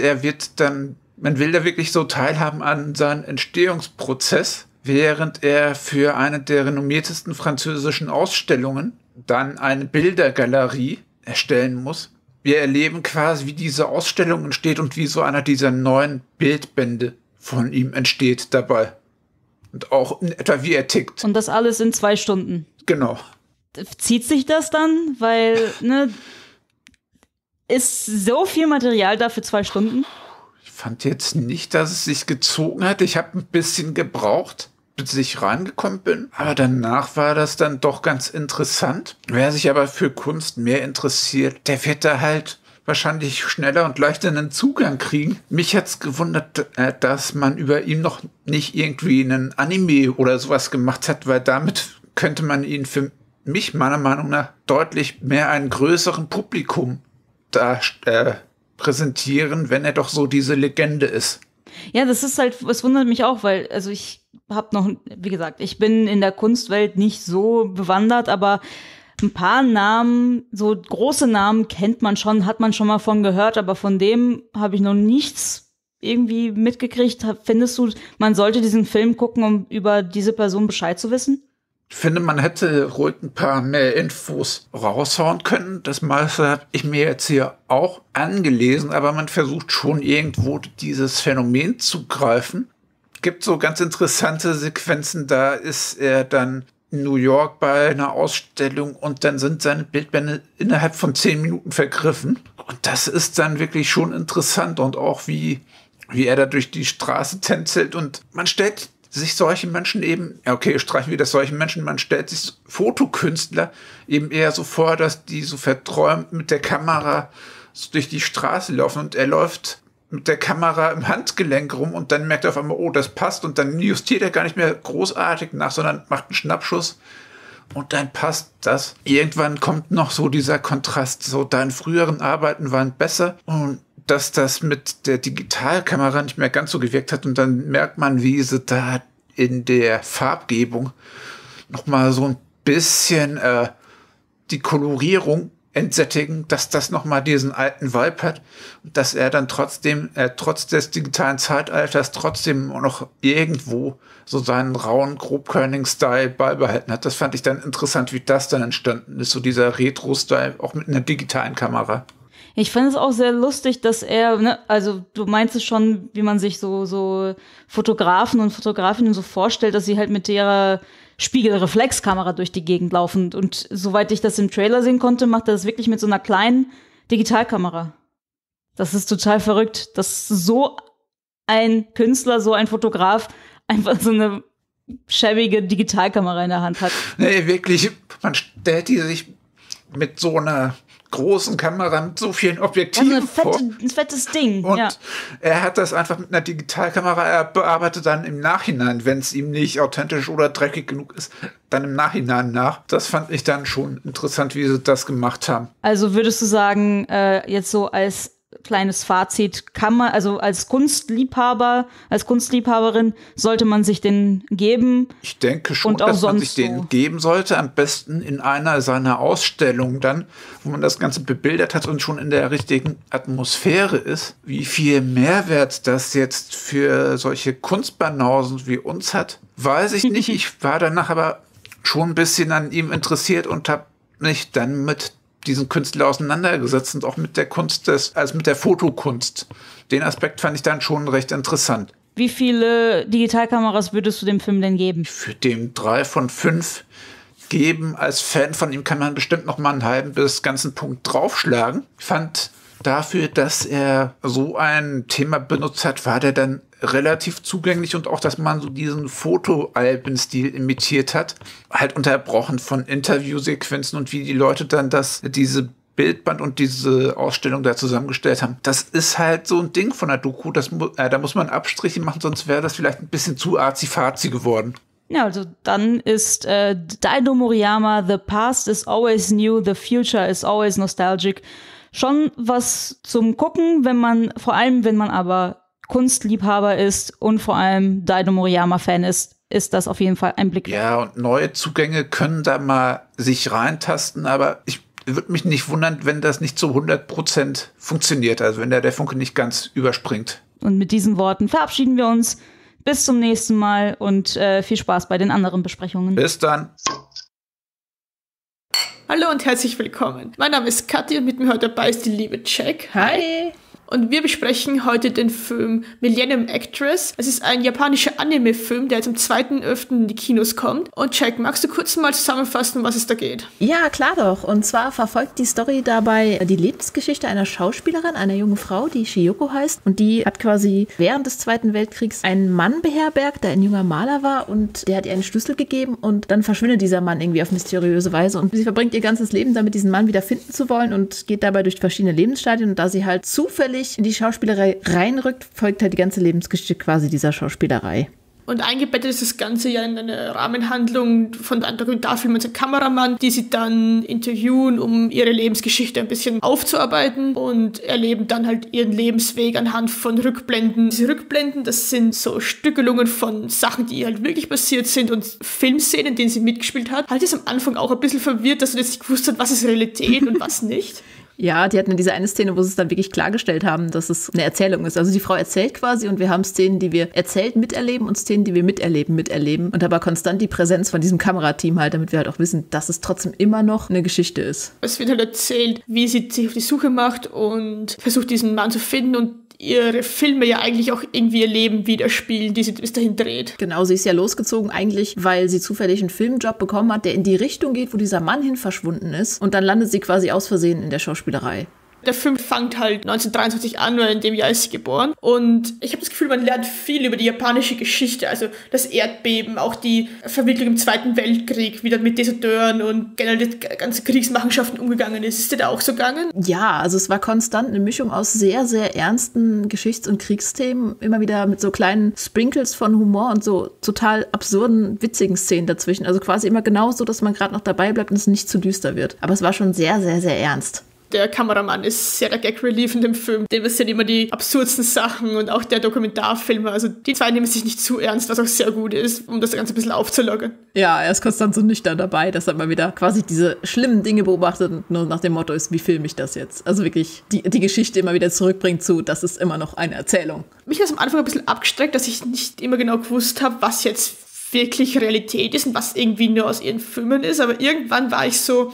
man will da wirklich so teilhaben an seinem Entstehungsprozess, während er für eine der renommiertesten französischen Ausstellungen dann eine Bildergalerie erstellen muss. Wir erleben quasi, wie diese Ausstellung entsteht und wie so einer dieser neuen Bildbände von ihm entsteht dabei. Und auch in etwa wie er tickt.
Und das alles in 2 Stunden.
Genau.
Zieht sich das dann? Weil, ist so viel Material da für 2 Stunden?
Ich fand jetzt nicht, dass es sich gezogen hat. Ich habe ein bisschen gebraucht, bis ich reingekommen bin. Aber danach war das dann doch ganz interessant. Wer sich aber für Kunst mehr interessiert, der wird da halt wahrscheinlich schneller und leichter einen Zugang kriegen. Mich hat's gewundert, dass man über ihn noch nicht irgendwie einen Anime oder sowas gemacht hat, weil damit könnte man ihn für mich meiner Meinung nach deutlich mehr einem größeren Publikum präsentieren, wenn er doch so diese Legende ist.
Ja, das ist halt, es wundert mich auch, weil, also ich habe noch, wie gesagt, ich bin in der Kunstwelt nicht so bewandert, aber ein paar Namen, so große Namen kennt man schon, hat man schon mal von gehört, aber von dem habe ich noch nichts irgendwie mitgekriegt. Findest du, man sollte diesen Film gucken, um über diese Person Bescheid zu wissen?
Ich finde, man hätte ruhig ein paar mehr Infos raushauen können. Das meiste habe ich mir jetzt hier auch angelesen, aber man versucht schon irgendwo dieses Phänomen zu greifen. Es gibt so ganz interessante Sequenzen, da ist er dann in New York bei einer Ausstellung und dann sind seine Bildbände innerhalb von 10 Minuten vergriffen. Und das ist dann wirklich schon interessant und auch wie wie er da durch die Straße tänzelt und man stellt sich solche Menschen eben, ja okay, streichen wir das solchen Menschen, man stellt sich Fotokünstler eben eher so vor, dass die so verträumt mit der Kamera so durch die Straße laufen und er läuft mit der Kamera im Handgelenk rum und dann merkt er auf einmal, oh, das passt und dann justiert er gar nicht mehr großartig nach, sondern macht einen Schnappschuss und dann passt das. Irgendwann kommt noch so dieser Kontrast, so deine früheren Arbeiten waren besser und dass das mit der Digitalkamera nicht mehr ganz so gewirkt hat und dann merkt man, wie sie da in der Farbgebung nochmal so ein bisschen die Kolorierung entsättigen, dass das nochmal diesen alten Vibe hat und dass er dann trotzdem, trotz des digitalen Zeitalters trotzdem noch irgendwo so seinen rauen, grobkörnigen Style beibehalten hat. Das fand ich dann interessant, wie das dann entstanden ist, so dieser Retro-Style, auch mit einer digitalen Kamera.
Ich fand es auch sehr lustig, dass er, ne, also du meinst es schon, wie man sich so Fotografen und Fotografinnen so vorstellt, dass sie halt mit ihrer Spiegelreflexkamera durch die Gegend laufen. Und soweit ich das im Trailer sehen konnte, macht er das wirklich mit so einer kleinen Digitalkamera. Das ist total verrückt, dass so ein Künstler, so ein Fotograf einfach so eine schäbige Digitalkamera in der Hand hat.
Nee, wirklich, man stellt die sich mit so einer großen Kamera mit so vielen Objektiven vor.
Ein fettes Ding.
Und
ja.
er hat das einfach mit einer Digitalkamera, er bearbeitet dann im Nachhinein, wenn es ihm nicht authentisch oder dreckig genug ist, dann im Nachhinein nach. Das fand ich dann schon interessant, wie sie das gemacht haben.
Also würdest du sagen, jetzt so als kleines Fazit, kann man, also als Kunstliebhaber, als Kunstliebhaberin sollte man sich den geben?
Ich denke schon, dass man sich den geben sollte, am besten in einer seiner Ausstellungen dann, wo man das Ganze bebildert hat und schon in der richtigen Atmosphäre ist. Wie viel Mehrwert das jetzt für solche Kunstbanausen wie uns hat, weiß ich nicht. Ich war danach aber schon ein bisschen an ihm interessiert und habe mich dann mit diesen Künstler auseinandergesetzt und auch mit der Kunst also mit der Fotokunst. Den Aspekt fand ich dann schon recht interessant.
Wie viele Digitalkameras würdest du dem Film denn geben?
Ich würde dem 3 von 5 geben. Als Fan von ihm kann man bestimmt noch mal einen halben bis ganzen Punkt draufschlagen. Ich fand dafür, dass er so ein Thema benutzt hat, war der dann relativ zugänglich und auch, dass man so diesen Fotoalbenstil imitiert hat, halt unterbrochen von Interviewsequenzen und wie die Leute dann diese Bildband und diese Ausstellung da zusammengestellt haben. Das ist halt so ein Ding von der Doku, da muss man Abstriche machen, sonst wäre das vielleicht ein bisschen zu arzi-fazi geworden.
Ja, also dann ist Daido Moriyama, The Past is always new, the future is always nostalgic. Schon was zum Gucken, vor allem wenn man aber Kunstliebhaber ist und vor allem Daido Moriyama-Fan ist das auf jeden Fall ein Blick.
Ja, und neue Zugänge können da mal sich reintasten, aber ich würde mich nicht wundern, wenn das nicht zu 100% funktioniert, also wenn der Funke nicht ganz überspringt.
Und mit diesen Worten verabschieden wir uns. Bis zum nächsten Mal und viel Spaß bei den anderen Besprechungen.
Bis dann.
Hallo und herzlich willkommen. Mein Name ist Kathi und mit mir heute dabei ist die liebe Jack.
Hi.
Und wir besprechen heute den Film Millennium Actress. Es ist ein japanischer Anime-Film, der jetzt am 2.11. in die Kinos kommt. Und Jack, magst du kurz mal zusammenfassen, um was es da geht?
Ja, klar doch. Und zwar verfolgt die Story dabei die Lebensgeschichte einer Schauspielerin, einer jungen Frau, die Shiyoko heißt. Und die hat quasi während des Zweiten Weltkriegs einen Mann beherbergt, der ein junger Maler war. Und der hat ihr einen Schlüssel gegeben. Und dann verschwindet dieser Mann irgendwie auf mysteriöse Weise. Und sie verbringt ihr ganzes Leben damit, diesen Mann wieder finden zu wollen. Und geht dabei durch verschiedene Lebensstadien. Und da sie halt zufällig in die Schauspielerei reinrückt, folgt halt die ganze Lebensgeschichte quasi dieser Schauspielerei.
Und eingebettet ist das Ganze ja in eine Rahmenhandlung von der Dokumentarfilm und der Kameramann, die sie dann interviewen, um ihre Lebensgeschichte ein bisschen aufzuarbeiten und erleben dann halt ihren Lebensweg anhand von Rückblenden. Diese Rückblenden, das sind so Stückelungen von Sachen, die halt wirklich passiert sind und Filmszenen, in denen sie mitgespielt hat. Halt ist am Anfang auch ein bisschen verwirrt, dass du jetzt nicht gewusst hast, was ist Realität und was nicht.
Ja, die hatten ja diese eine Szene, wo sie es dann wirklich klargestellt haben, dass es eine Erzählung ist. Also die Frau erzählt quasi und wir haben Szenen, die wir erzählt miterleben und Szenen, die wir miterleben. Und aber konstant die Präsenz von diesem Kamerateam halt, damit wir halt auch wissen, dass es trotzdem immer noch eine Geschichte ist.
Es wird halt erzählt, wie sie sich auf die Suche macht und versucht, diesen Mann zu finden und ihre Filme ja eigentlich auch irgendwie ihr Leben widerspiegeln, die sie bis dahin dreht.
Genau, sie ist ja losgezogen eigentlich, weil sie zufällig einen Filmjob bekommen hat, der in die Richtung geht, wo dieser Mann hin verschwunden ist. Und dann landet sie quasi aus Versehen in der Schauspielerei.
Der Film fängt halt 1923 an, weil in dem Jahr ist sie geboren. Und ich habe das Gefühl, man lernt viel über die japanische Geschichte, also das Erdbeben, auch die Verwicklung im Zweiten Weltkrieg, wie dann mit Deserteuren und generell die ganze Kriegsmachenschaften umgegangen ist. Ist dir da auch so gegangen?
Ja, also es war konstant eine Mischung aus sehr, sehr ernsten Geschichts- und Kriegsthemen, immer wieder mit so kleinen Sprinkles von Humor und so total absurden, witzigen Szenen dazwischen. Also quasi immer genau so, dass man gerade noch dabei bleibt und es nicht zu düster wird. Aber es war schon sehr, sehr, sehr ernst.
Der Kameramann ist sehr der Gag-Relief in dem Film. Dem sind immer die absurdsten Sachen und auch der Dokumentarfilmer. Also die zwei nehmen sich nicht zu ernst, was auch sehr gut ist, um das Ganze ein bisschen aufzulockern.
Ja, er ist konstant so nüchtern dabei, dass er mal wieder quasi diese schlimmen Dinge beobachtet und nur nach dem Motto ist, wie filme ich das jetzt? Also wirklich die Geschichte immer wieder zurückbringt zu, das ist immer noch eine Erzählung. Mich hat es am Anfang ein bisschen abgestreckt, dass ich nicht immer genau gewusst habe, was jetzt wirklich Realität ist und was irgendwie nur aus ihren Filmen ist. Aber irgendwann war ich so,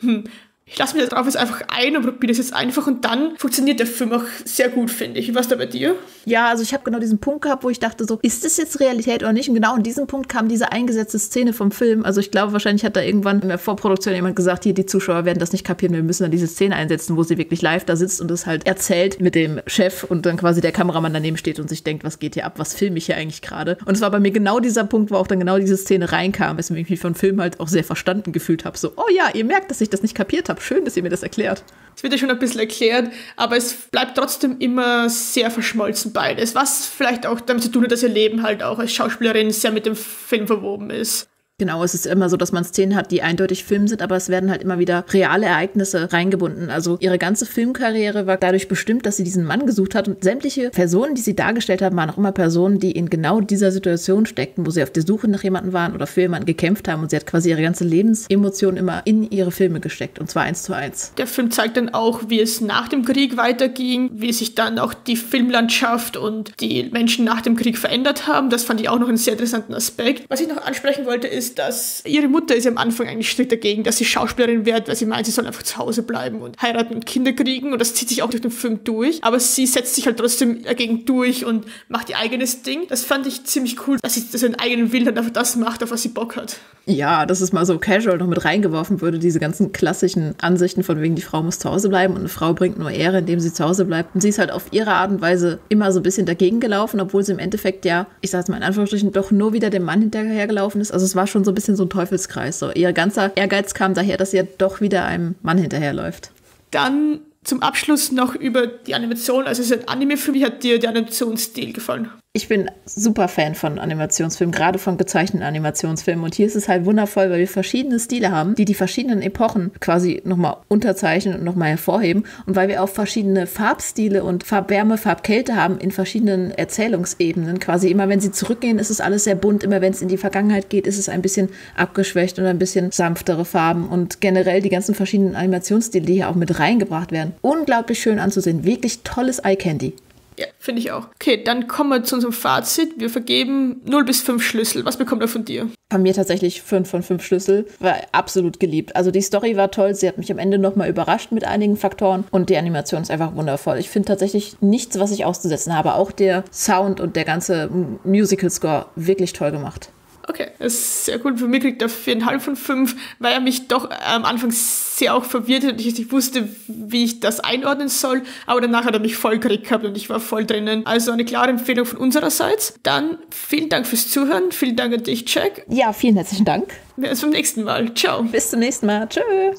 ich lasse mich darauf jetzt einfach ein und probiere das jetzt einfach und dann funktioniert der Film auch sehr gut, finde ich. Wie war es da bei dir? Ja, also ich habe genau diesen Punkt gehabt, wo ich dachte so, ist das jetzt Realität oder nicht? Und genau in diesem Punkt kam diese eingesetzte Szene vom Film. Also ich glaube, wahrscheinlich hat da irgendwann in der Vorproduktion jemand gesagt, hier, die Zuschauer werden das nicht kapieren, wir müssen dann diese Szene einsetzen, wo sie wirklich live da sitzt und es halt erzählt mit dem Chef und dann quasi der Kameramann daneben steht und sich denkt, was geht hier ab, was filme ich hier eigentlich gerade? Und es war bei mir genau dieser Punkt, wo auch dann genau diese Szene reinkam, weswegen ich mich von Film halt auch sehr verstanden gefühlt habe. So, oh ja, ihr merkt, dass ich das nicht kapiert habe. Schön, dass ihr mir das erklärt. Es wird ja schon ein bisschen erklärt, aber es bleibt trotzdem immer sehr verschmolzen beides, was vielleicht auch damit zu tun hat, dass ihr Leben halt auch als Schauspielerin sehr mit dem Film verwoben ist. Genau, es ist immer so, dass man Szenen hat, die eindeutig Film sind, aber es werden halt immer wieder reale Ereignisse reingebunden. Also ihre ganze Filmkarriere war dadurch bestimmt, dass sie diesen Mann gesucht hat und sämtliche Personen, die sie dargestellt haben, waren auch immer Personen, die in genau dieser Situation steckten, wo sie auf der Suche nach jemandem waren oder für jemanden gekämpft haben und sie hat quasi ihre ganze Lebensemotion immer in ihre Filme gesteckt und zwar 1:1. Der Film zeigt dann auch, wie es nach dem Krieg weiterging, wie sich dann auch die Filmlandschaft und die Menschen nach dem Krieg verändert haben. Das fand ich auch noch einen sehr interessanten Aspekt. Was ich noch ansprechen wollte, ist, dass ihre Mutter ist ja am Anfang eigentlich strikt dagegen, dass sie Schauspielerin wird, weil sie meint, sie soll einfach zu Hause bleiben und heiraten und Kinder kriegen und das zieht sich auch durch den Film durch, aber sie setzt sich halt trotzdem dagegen durch und macht ihr eigenes Ding. Das fand ich ziemlich cool, dass sie ihren eigenen Willen dann einfach das macht, auf was sie Bock hat. Ja, dass es mal so casual noch mit reingeworfen würde, diese ganzen klassischen Ansichten von wegen, die Frau muss zu Hause bleiben und eine Frau bringt nur Ehre, indem sie zu Hause bleibt. Und sie ist halt auf ihre Art und Weise immer so ein bisschen dagegen gelaufen, obwohl sie im Endeffekt ja, ich sag's mal in Anführungsstrichen, doch nur wieder dem Mann hinterhergelaufen ist. Also es war schon so ein bisschen so ein Teufelskreis. So, ihr ganzer Ehrgeiz kam daher, dass sie ja doch wieder einem Mann hinterherläuft. Dann zum Abschluss noch über die Animation. Also es ist ein Anime-Film. Wie hat dir der Animationsstil gefallen? Ich bin super Fan von Animationsfilmen, gerade von gezeichneten Animationsfilmen. Und hier ist es halt wundervoll, weil wir verschiedene Stile haben, die verschiedenen Epochen quasi nochmal unterzeichnen und nochmal hervorheben. Und weil wir auch verschiedene Farbstile und Farbwärme, Farbkälte haben in verschiedenen Erzählungsebenen. Quasi immer, wenn sie zurückgehen, ist es alles sehr bunt. Immer, wenn es in die Vergangenheit geht, ist es ein bisschen abgeschwächt und ein bisschen sanftere Farben. Und generell die ganzen verschiedenen Animationsstile, die hier auch mit reingebracht werden. Unglaublich schön anzusehen. Wirklich tolles Eye-Candy. Ja, finde ich auch. Okay, dann kommen wir zu unserem Fazit. Wir vergeben 0 bis 5 Schlüssel. Was bekommt er von dir? Von mir tatsächlich 5 von 5 Schlüssel. War absolut geliebt. Also die Story war toll. Sie hat mich am Ende nochmal überrascht mit einigen Faktoren. Und die Animation ist einfach wundervoll. Ich finde tatsächlich nichts, was ich auszusetzen habe. Auch der Sound und der ganze Musical-Score wirklich toll gemacht. Okay, das ist sehr gut. Für mich kriegt er 4,5 von 5, weil er mich doch am Anfang sehr auch verwirrt hat und ich nicht wusste, wie ich das einordnen soll. Aber danach hat er mich voll gekriegt gehabt und ich war voll drinnen. Also eine klare Empfehlung von unsererseits. Dann vielen Dank fürs Zuhören. Vielen Dank an dich, Jack. Ja, vielen herzlichen Dank. Wir sehen uns beim nächsten Mal. Ciao. Bis zum nächsten Mal. Tschüss.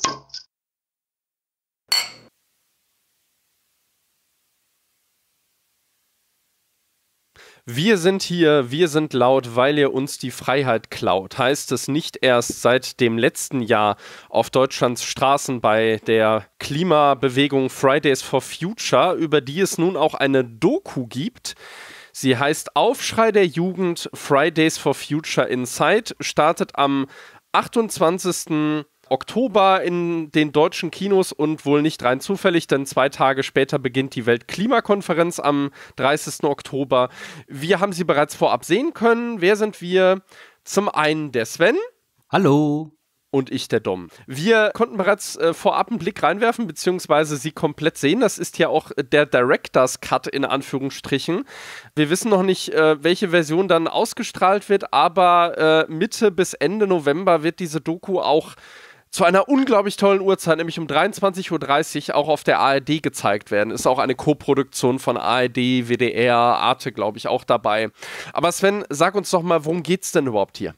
Wir sind hier, wir sind laut, weil ihr uns die Freiheit klaut. Heißt es nicht erst seit dem letzten Jahr auf Deutschlands Straßen bei der Klimabewegung Fridays for Future, über die es nun auch eine Doku gibt. Sie heißt Aufschrei der Jugend, Fridays for Future Inside, startet am 28. Oktober in den deutschen Kinos und wohl nicht rein zufällig, denn 2 Tage später beginnt die Weltklimakonferenz am 30. Oktober. Wir haben sie bereits vorab sehen können. Wer sind wir? Zum einen der Sven.
Hallo.
Und ich, der Dom. Wir konnten bereits vorab einen Blick reinwerfen, beziehungsweise sie komplett sehen. Das ist ja auch der Director's Cut in Anführungsstrichen. Wir wissen noch nicht, welche Version dann ausgestrahlt wird, aber Mitte bis Ende November wird diese Doku auch zu einer unglaublich tollen Uhrzeit, nämlich um 23:30 Uhr auch auf der ARD gezeigt werden. Ist auch eine Co-Produktion von ARD, WDR, Arte, glaube ich, auch dabei. Aber Sven, sag uns doch mal, worum geht's denn überhaupt hier?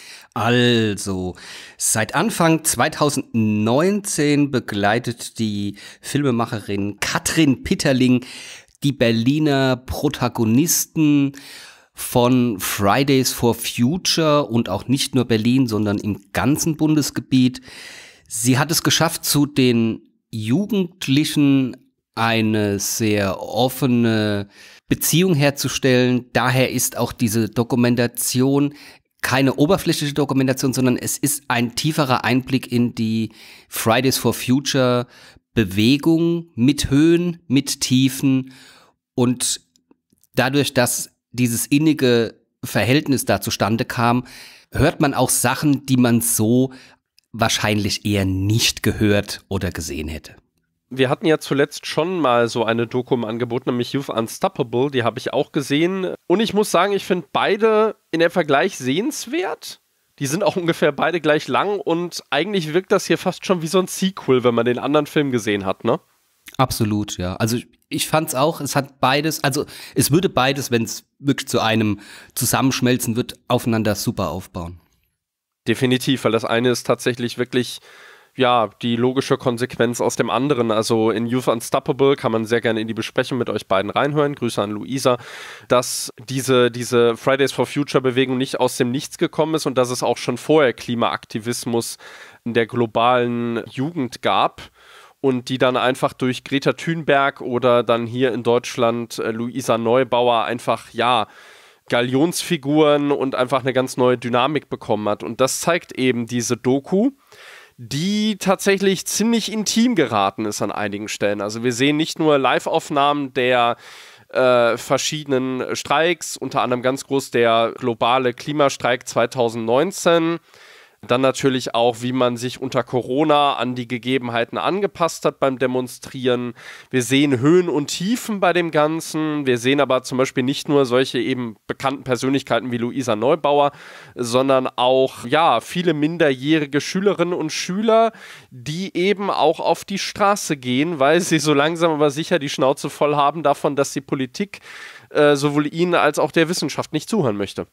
Also, seit Anfang 2019 begleitet die Filmemacherin Katrin Pitterling die Berliner Protagonisten von Fridays for Future und auch nicht nur Berlin, sondern im ganzen Bundesgebiet. Sie hat es geschafft, zu den Jugendlichen eine sehr offene Beziehung herzustellen. Daher ist auch diese Dokumentation keine oberflächliche Dokumentation, sondern es ist ein tieferer Einblick in die Fridays for Future Bewegung mit Höhen, mit Tiefen und dadurch, dass dieses innige Verhältnis da zustande kam, hört man auch Sachen, die man so wahrscheinlich eher nicht gehört oder gesehen hätte.
Wir hatten ja zuletzt schon mal so eine Doku im Angebot, nämlich Youth Unstoppable, die habe ich auch gesehen. Und ich muss sagen, ich finde beide in der Vergleich sehenswert. Die sind auch ungefähr beide gleich lang und eigentlich wirkt das hier fast schon wie so ein Sequel, wenn man den anderen Film gesehen hat, ne?
Absolut, ja. Also ich fand's auch, es hat beides, also es würde beides, wenn es wirklich zu einem zusammenschmelzen wird, aufeinander super aufbauen.
Definitiv, weil das eine ist tatsächlich wirklich, ja, die logische Konsequenz aus dem anderen. Also in Youth Unstoppable kann man sehr gerne in die Besprechung mit euch beiden reinhören. Grüße an Luisa, dass diese Fridays for Future Bewegung nicht aus dem Nichts gekommen ist und dass es auch schon vorher Klimaaktivismus in der globalen Jugend gab. Und die dann einfach durch Greta Thunberg oder dann hier in Deutschland Luisa Neubauer einfach, ja, Galionsfiguren und einfach eine ganz neue Dynamik bekommen hat. Und das zeigt eben diese Doku, die tatsächlich ziemlich intim geraten ist an einigen Stellen. Also wir sehen nicht nur Live-Aufnahmen der verschiedenen Streiks, unter anderem ganz groß der globale Klimastreik 2019, dann natürlich auch, wie man sich unter Corona an die Gegebenheiten angepasst hat beim Demonstrieren. Wir sehen Höhen und Tiefen bei dem Ganzen. Wir sehen aber zum Beispiel nicht nur solche eben bekannten Persönlichkeiten wie Luisa Neubauer, sondern auch, ja, viele minderjährige Schülerinnen und Schüler, die eben auch auf die Straße gehen, weil sie so langsam aber sicher die Schnauze voll haben davon, dass die Politik sowohl ihnen als auch der Wissenschaft nicht zuhören möchte.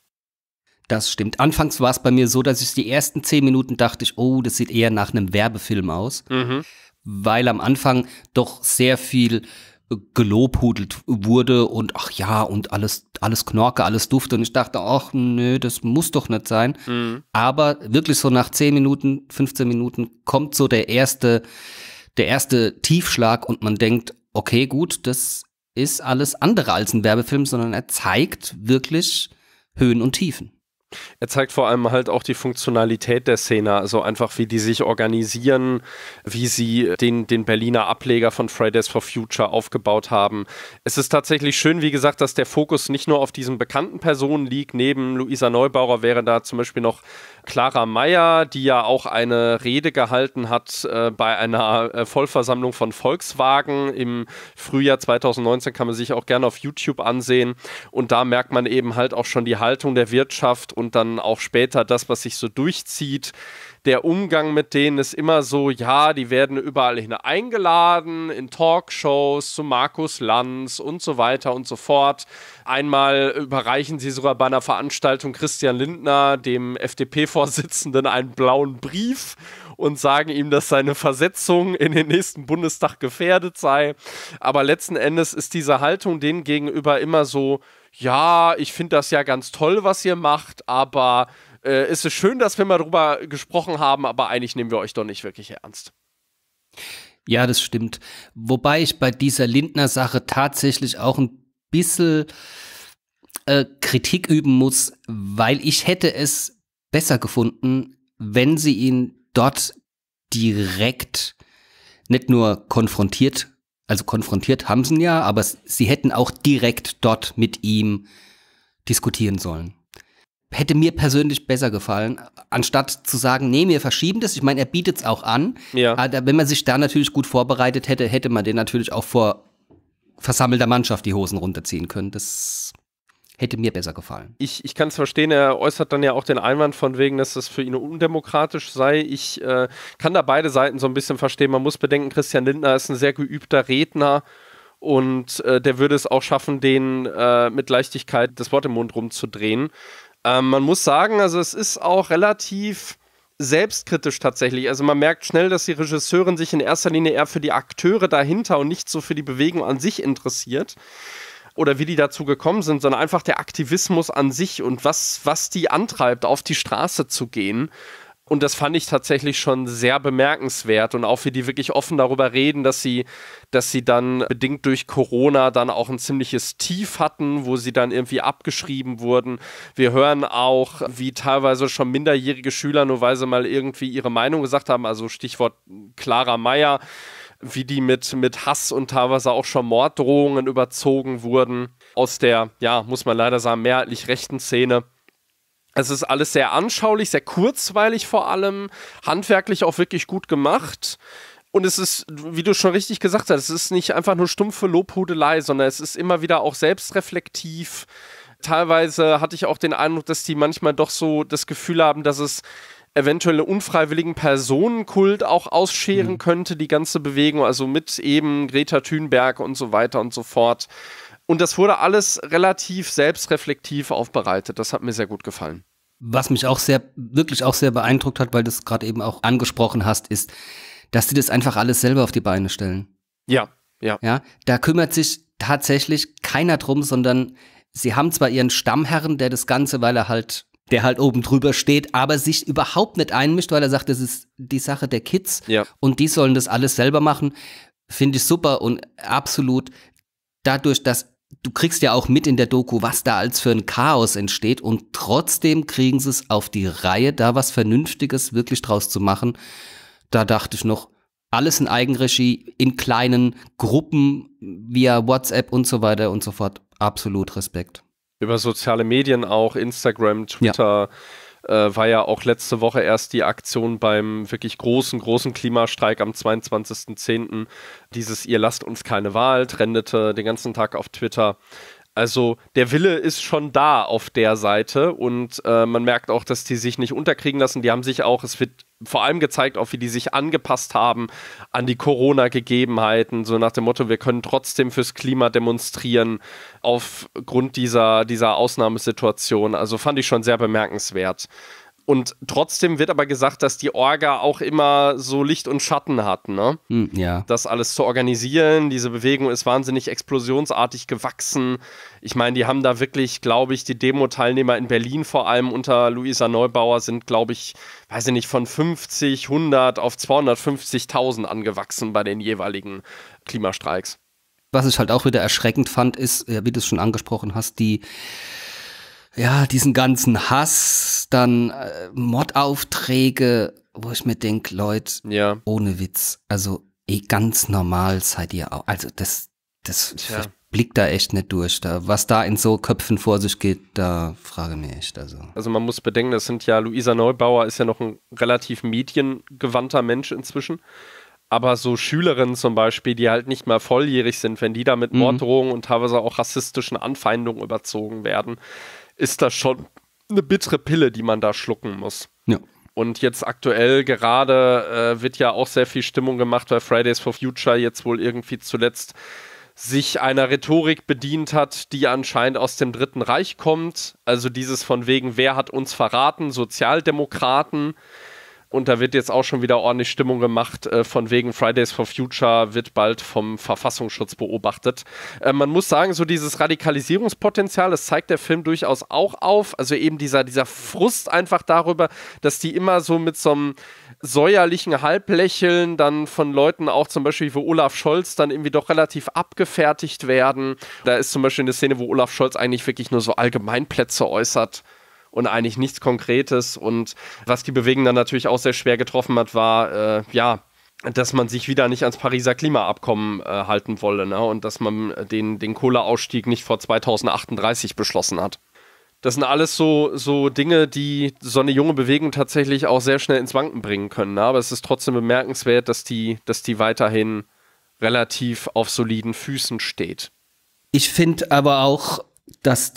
Das stimmt. Anfangs war es bei mir so, dass ich die ersten 10 Minuten dachte, oh, das sieht eher nach einem Werbefilm aus, weil am Anfang doch sehr viel gelobhudelt wurde und ach ja, und alles Knorke, alles Duft und ich dachte, ach nö, das muss doch nicht sein. Aber wirklich so nach 10 Minuten, 15 Minuten kommt so der erste Tiefschlag und man denkt, okay, gut, das ist alles andere als ein Werbefilm, sondern er zeigt wirklich Höhen und Tiefen.
Er zeigt vor allem halt auch die Funktionalität der Szene, also einfach wie die sich organisieren, wie sie den Berliner Ableger von Fridays for Future aufgebaut haben. Es ist tatsächlich schön, wie gesagt, dass der Fokus nicht nur auf diesen bekannten Personen liegt. Neben Luisa Neubauer wäre da zum Beispiel noch Clara Meyer, die ja auch eine Rede gehalten hat bei einer Vollversammlung von Volkswagen im Frühjahr 2019, kann man sich auch gerne auf YouTube ansehen. Und da merkt man eben halt auch schon die Haltung der Wirtschaft und dann auch später das, was sich so durchzieht. Der Umgang mit denen ist immer so, ja, die werden überall hin eingeladen, in Talkshows, zu Markus Lanz und so weiter und so fort. Einmal überreichen sie sogar bei einer Veranstaltung Christian Lindner, dem FDP-Vorsitzenden, einen blauen Brief und sagen ihm, dass seine Versetzung in den nächsten Bundestag gefährdet sei. Aber letzten Endes ist diese Haltung denen gegenüber immer so, ja, ich finde das ja ganz toll, was ihr macht, aber es ist schön, dass wir mal drüber gesprochen haben, aber eigentlich nehmen wir euch doch nicht wirklich ernst.
Ja, das stimmt. Wobei ich bei dieser Lindner-Sache tatsächlich auch ein bisschen Kritik üben muss, weil ich hätte es besser gefunden, wenn sie ihn dort direkt nicht nur konfrontiert, also konfrontiert haben sie ihn ja, aber sie hätten auch direkt dort mit ihm diskutieren sollen. Hätte mir persönlich besser gefallen, anstatt zu sagen, nee, wir verschieben das. Ich meine, er bietet es auch an. Ja. Aber wenn man sich da natürlich gut vorbereitet hätte, hätte man den natürlich auch vor versammelter Mannschaft die Hosen runterziehen können. Das Hätte mir besser gefallen.
Ich kann es verstehen, er äußert dann ja auch den Einwand von wegen, dass das für ihn undemokratisch sei. Ich kann da beide Seiten so ein bisschen verstehen. Man muss bedenken, Christian Lindner ist ein sehr geübter Redner und der würde es auch schaffen, den mit Leichtigkeit das Wort im Mund rumzudrehen. Man muss sagen, also es ist auch relativ selbstkritisch tatsächlich. Also man merkt schnell, dass die Regisseurin sich in erster Linie eher für die Akteure dahinter und nicht so für die Bewegung an sich interessiert. Oder wie die dazu gekommen sind, sondern einfach der Aktivismus an sich und was die antreibt, auf die Straße zu gehen. Und das fand ich tatsächlich schon sehr bemerkenswert und auch wie die wirklich offen darüber reden, dass sie dann bedingt durch Corona dann auch ein ziemliches Tief hatten, wo sie dann irgendwie abgeschrieben wurden. Wir hören auch, wie teilweise schon minderjährige Schüler, nur weil sie mal irgendwie ihre Meinung gesagt haben, also Stichwort Clara Meyer, wie die mit Hass und teilweise auch schon Morddrohungen überzogen wurden aus der, ja, muss man leider sagen, mehrheitlich rechten Szene. Es ist alles sehr anschaulich, sehr kurzweilig vor allem, handwerklich auch wirklich gut gemacht. Und es ist, wie du schon richtig gesagt hast, es ist nicht einfach nur stumpfe Lobhudelei, sondern es ist immer wieder auch selbstreflektiv. Teilweise hatte ich auch den Eindruck, dass die manchmal doch so das Gefühl haben, dass es eventuell einen unfreiwilligen Personenkult auch ausscheren könnte, die ganze Bewegung, also mit eben Greta Thunberg und so weiter und so fort. Und das wurde alles relativ selbstreflektiv aufbereitet. Das hat mir sehr gut gefallen.
Was mich auch wirklich sehr beeindruckt hat, weil du es gerade eben auch angesprochen hast, ist, dass die das einfach alles selber auf die Beine stellen.
Ja.
Ja, da kümmert sich tatsächlich keiner drum, sondern sie haben zwar ihren Stammherren, der das Ganze, der halt oben drüber steht, aber sich überhaupt nicht einmischt, weil er sagt, das ist die Sache der Kids und die sollen das alles selber machen. Finde ich super und absolut dadurch, dass du kriegst ja auch mit in der Doku, was da als für ein Chaos entsteht und trotzdem kriegen sie es auf die Reihe, da was Vernünftiges wirklich draus zu machen. Da dachte ich noch, alles in Eigenregie, in kleinen Gruppen, via WhatsApp und so weiter und so fort. Absolut Respekt.
Über soziale Medien auch, Instagram, Twitter, war ja auch letzte Woche erst die Aktion beim wirklich großen Klimastreik am 22.10. Dieses "Ihr lasst uns keine Wahl" trendete den ganzen Tag auf Twitter. Also der Wille ist schon da auf der Seite und man merkt auch, dass die sich nicht unterkriegen lassen. Die haben sich auch, es wird vor allem gezeigt, auch wie die sich angepasst haben an die Corona-Gegebenheiten, so nach dem Motto, wir können trotzdem fürs Klima demonstrieren aufgrund dieser Ausnahmesituation. Also fand ich schon sehr bemerkenswert. Und trotzdem wird aber gesagt, dass die Orga auch immer so Licht und Schatten hat, ne?
Ja.
Das alles zu organisieren, diese Bewegung ist wahnsinnig explosionsartig gewachsen. Ich meine, die haben da wirklich, glaube ich, die Demo-Teilnehmer in Berlin vor allem unter Luisa Neubauer sind, glaube ich, weiß ich nicht, von 50, 100 auf 250.000 angewachsen bei den jeweiligen Klimastreiks.
Was ich halt auch wieder erschreckend fand, ist, wie du es schon angesprochen hast, diesen ganzen Hass, dann Mordaufträge, wo ich mir denke, Leute, ohne Witz, also ganz normal seid ihr auch. Also das blickt da echt nicht durch. Was da in so Köpfen vor sich geht, da frage ich mich echt. Also
man muss bedenken, Luisa Neubauer ist ja noch ein relativ mediengewandter Mensch inzwischen. Aber so Schülerinnen zum Beispiel, die halt nicht mehr volljährig sind, wenn die da mit Morddrohungen und teilweise auch rassistischen Anfeindungen überzogen werden, ist das schon eine bittere Pille, die man da schlucken muss.
Ja.
Und jetzt aktuell gerade wird ja auch sehr viel Stimmung gemacht, weil Fridays for Future jetzt wohl irgendwie zuletzt sich einer Rhetorik bedient hat, die anscheinend aus dem Dritten Reich kommt. Also dieses von wegen, wer hat uns verraten? Sozialdemokraten. Und da wird jetzt auch schon wieder ordentlich Stimmung gemacht, von wegen Fridays for Future wird bald vom Verfassungsschutz beobachtet. Man muss sagen, so dieses Radikalisierungspotenzial, das zeigt der Film durchaus auch auf. Also eben dieser Frust einfach darüber, dass die immer so mit so einem säuerlichen Halblächeln dann von Leuten auch zum Beispiel wie Olaf Scholz dann irgendwie doch relativ abgefertigt werden. Da ist zum Beispiel eine Szene, wo Olaf Scholz eigentlich wirklich nur so Allgemeinplätze äußert und eigentlich nichts Konkretes. Und was die Bewegung dann natürlich auch sehr schwer getroffen hat, war, dass man sich wieder nicht ans Pariser Klimaabkommen halten wolle, ne? Und dass man den Kohleausstieg nicht vor 2038 beschlossen hat. Das sind alles so Dinge, die so eine junge Bewegung tatsächlich auch sehr schnell ins Wanken bringen können. Ne? Aber es ist trotzdem bemerkenswert, dass die weiterhin relativ auf soliden Füßen steht.
Ich finde aber auch, dass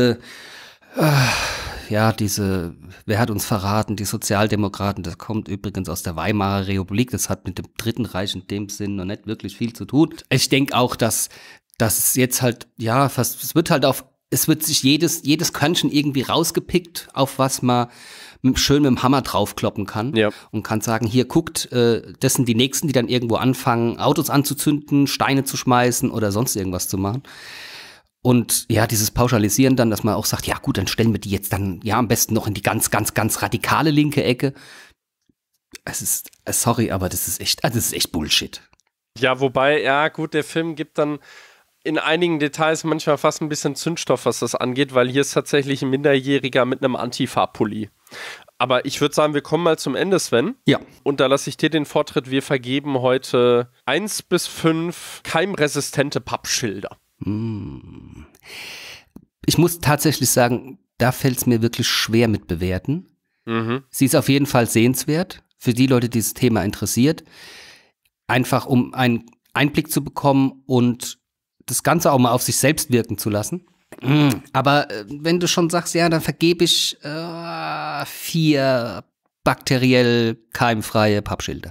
wer hat uns verraten, die Sozialdemokraten, das kommt übrigens aus der Weimarer Republik, das hat mit dem Dritten Reich in dem Sinn noch nicht wirklich viel zu tun. Ich denke auch, dass es jetzt halt, es wird sich jedes Körnchen irgendwie rausgepickt, auf was man schön mit dem Hammer draufkloppen kann und kann sagen, hier guckt, das sind die Nächsten, die dann irgendwo anfangen, Autos anzuzünden, Steine zu schmeißen oder sonst irgendwas zu machen. Und ja, dieses Pauschalisieren dann, dass man auch sagt, ja gut, dann stellen wir die jetzt dann am besten noch in die ganz, ganz, ganz radikale linke Ecke. Es ist, sorry, aber das ist echt Bullshit.
Ja, wobei, der Film gibt dann in einigen Details manchmal fast ein bisschen Zündstoff, was das angeht, weil hier ist tatsächlich ein Minderjähriger mit einem Antifa-Pulli. Aber ich würde sagen, wir kommen mal zum Ende, Sven.
Ja.
Und da lasse ich dir den Vortritt. Wir vergeben heute 1 bis 5 keimresistente Pappschilder.
Ich muss tatsächlich sagen, da fällt es mir wirklich schwer mit bewerten. Sie ist auf jeden Fall sehenswert für die Leute, die dieses Thema interessiert. Einfach um einen Einblick zu bekommen und das Ganze auch mal auf sich selbst wirken zu lassen. Aber wenn du schon sagst, ja, dann vergebe ich 4 bakteriell keimfreie Pappschilder.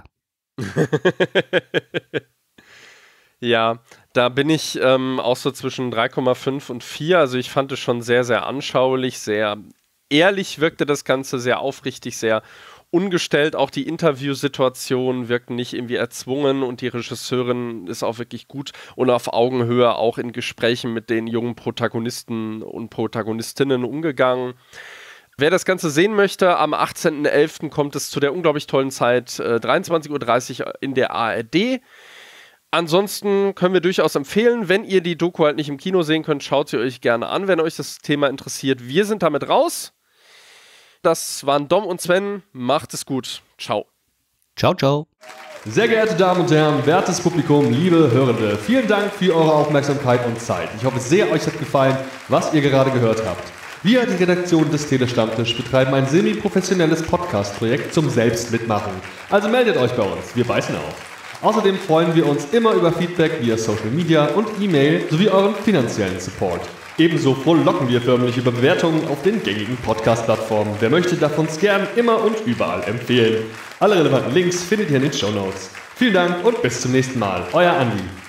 Ja, da bin ich auch so zwischen 3,5 und 4. Also ich fand es schon sehr, sehr anschaulich, sehr ehrlich wirkte das Ganze, sehr aufrichtig, sehr ungestellt. Auch die Interviewsituationen wirkten nicht irgendwie erzwungen und die Regisseurin ist auch wirklich gut und auf Augenhöhe auch in Gesprächen mit den jungen Protagonisten und Protagonistinnen umgegangen. Wer das Ganze sehen möchte, am 18.11. kommt es zu der unglaublich tollen Zeit 23:30 Uhr in der ARD. Ansonsten können wir durchaus empfehlen, wenn ihr die Doku halt nicht im Kino sehen könnt, schaut sie euch gerne an, wenn euch das Thema interessiert. Wir sind damit raus. Das waren Dom und Sven. Macht es gut. Ciao.
Ciao, ciao.
Sehr geehrte Damen und Herren, wertes Publikum, liebe Hörende, vielen Dank für eure Aufmerksamkeit und Zeit. Ich hoffe sehr, euch hat gefallen, was ihr gerade gehört habt. Wir, die Redaktion des Telestammtisch, betreiben ein semi-professionelles Podcast-Projekt zum Selbstmitmachen. Also meldet euch bei uns, wir beißen auf. Außerdem freuen wir uns immer über Feedback via Social Media und E-Mail sowie euren finanziellen Support. Ebenso frohlocken wir förmlich über Bewertungen auf den gängigen Podcast-Plattformen. Wer möchte, darf uns gern immer und überall empfehlen. Alle relevanten Links findet ihr in den Shownotes. Vielen Dank und bis zum nächsten Mal. Euer Andi.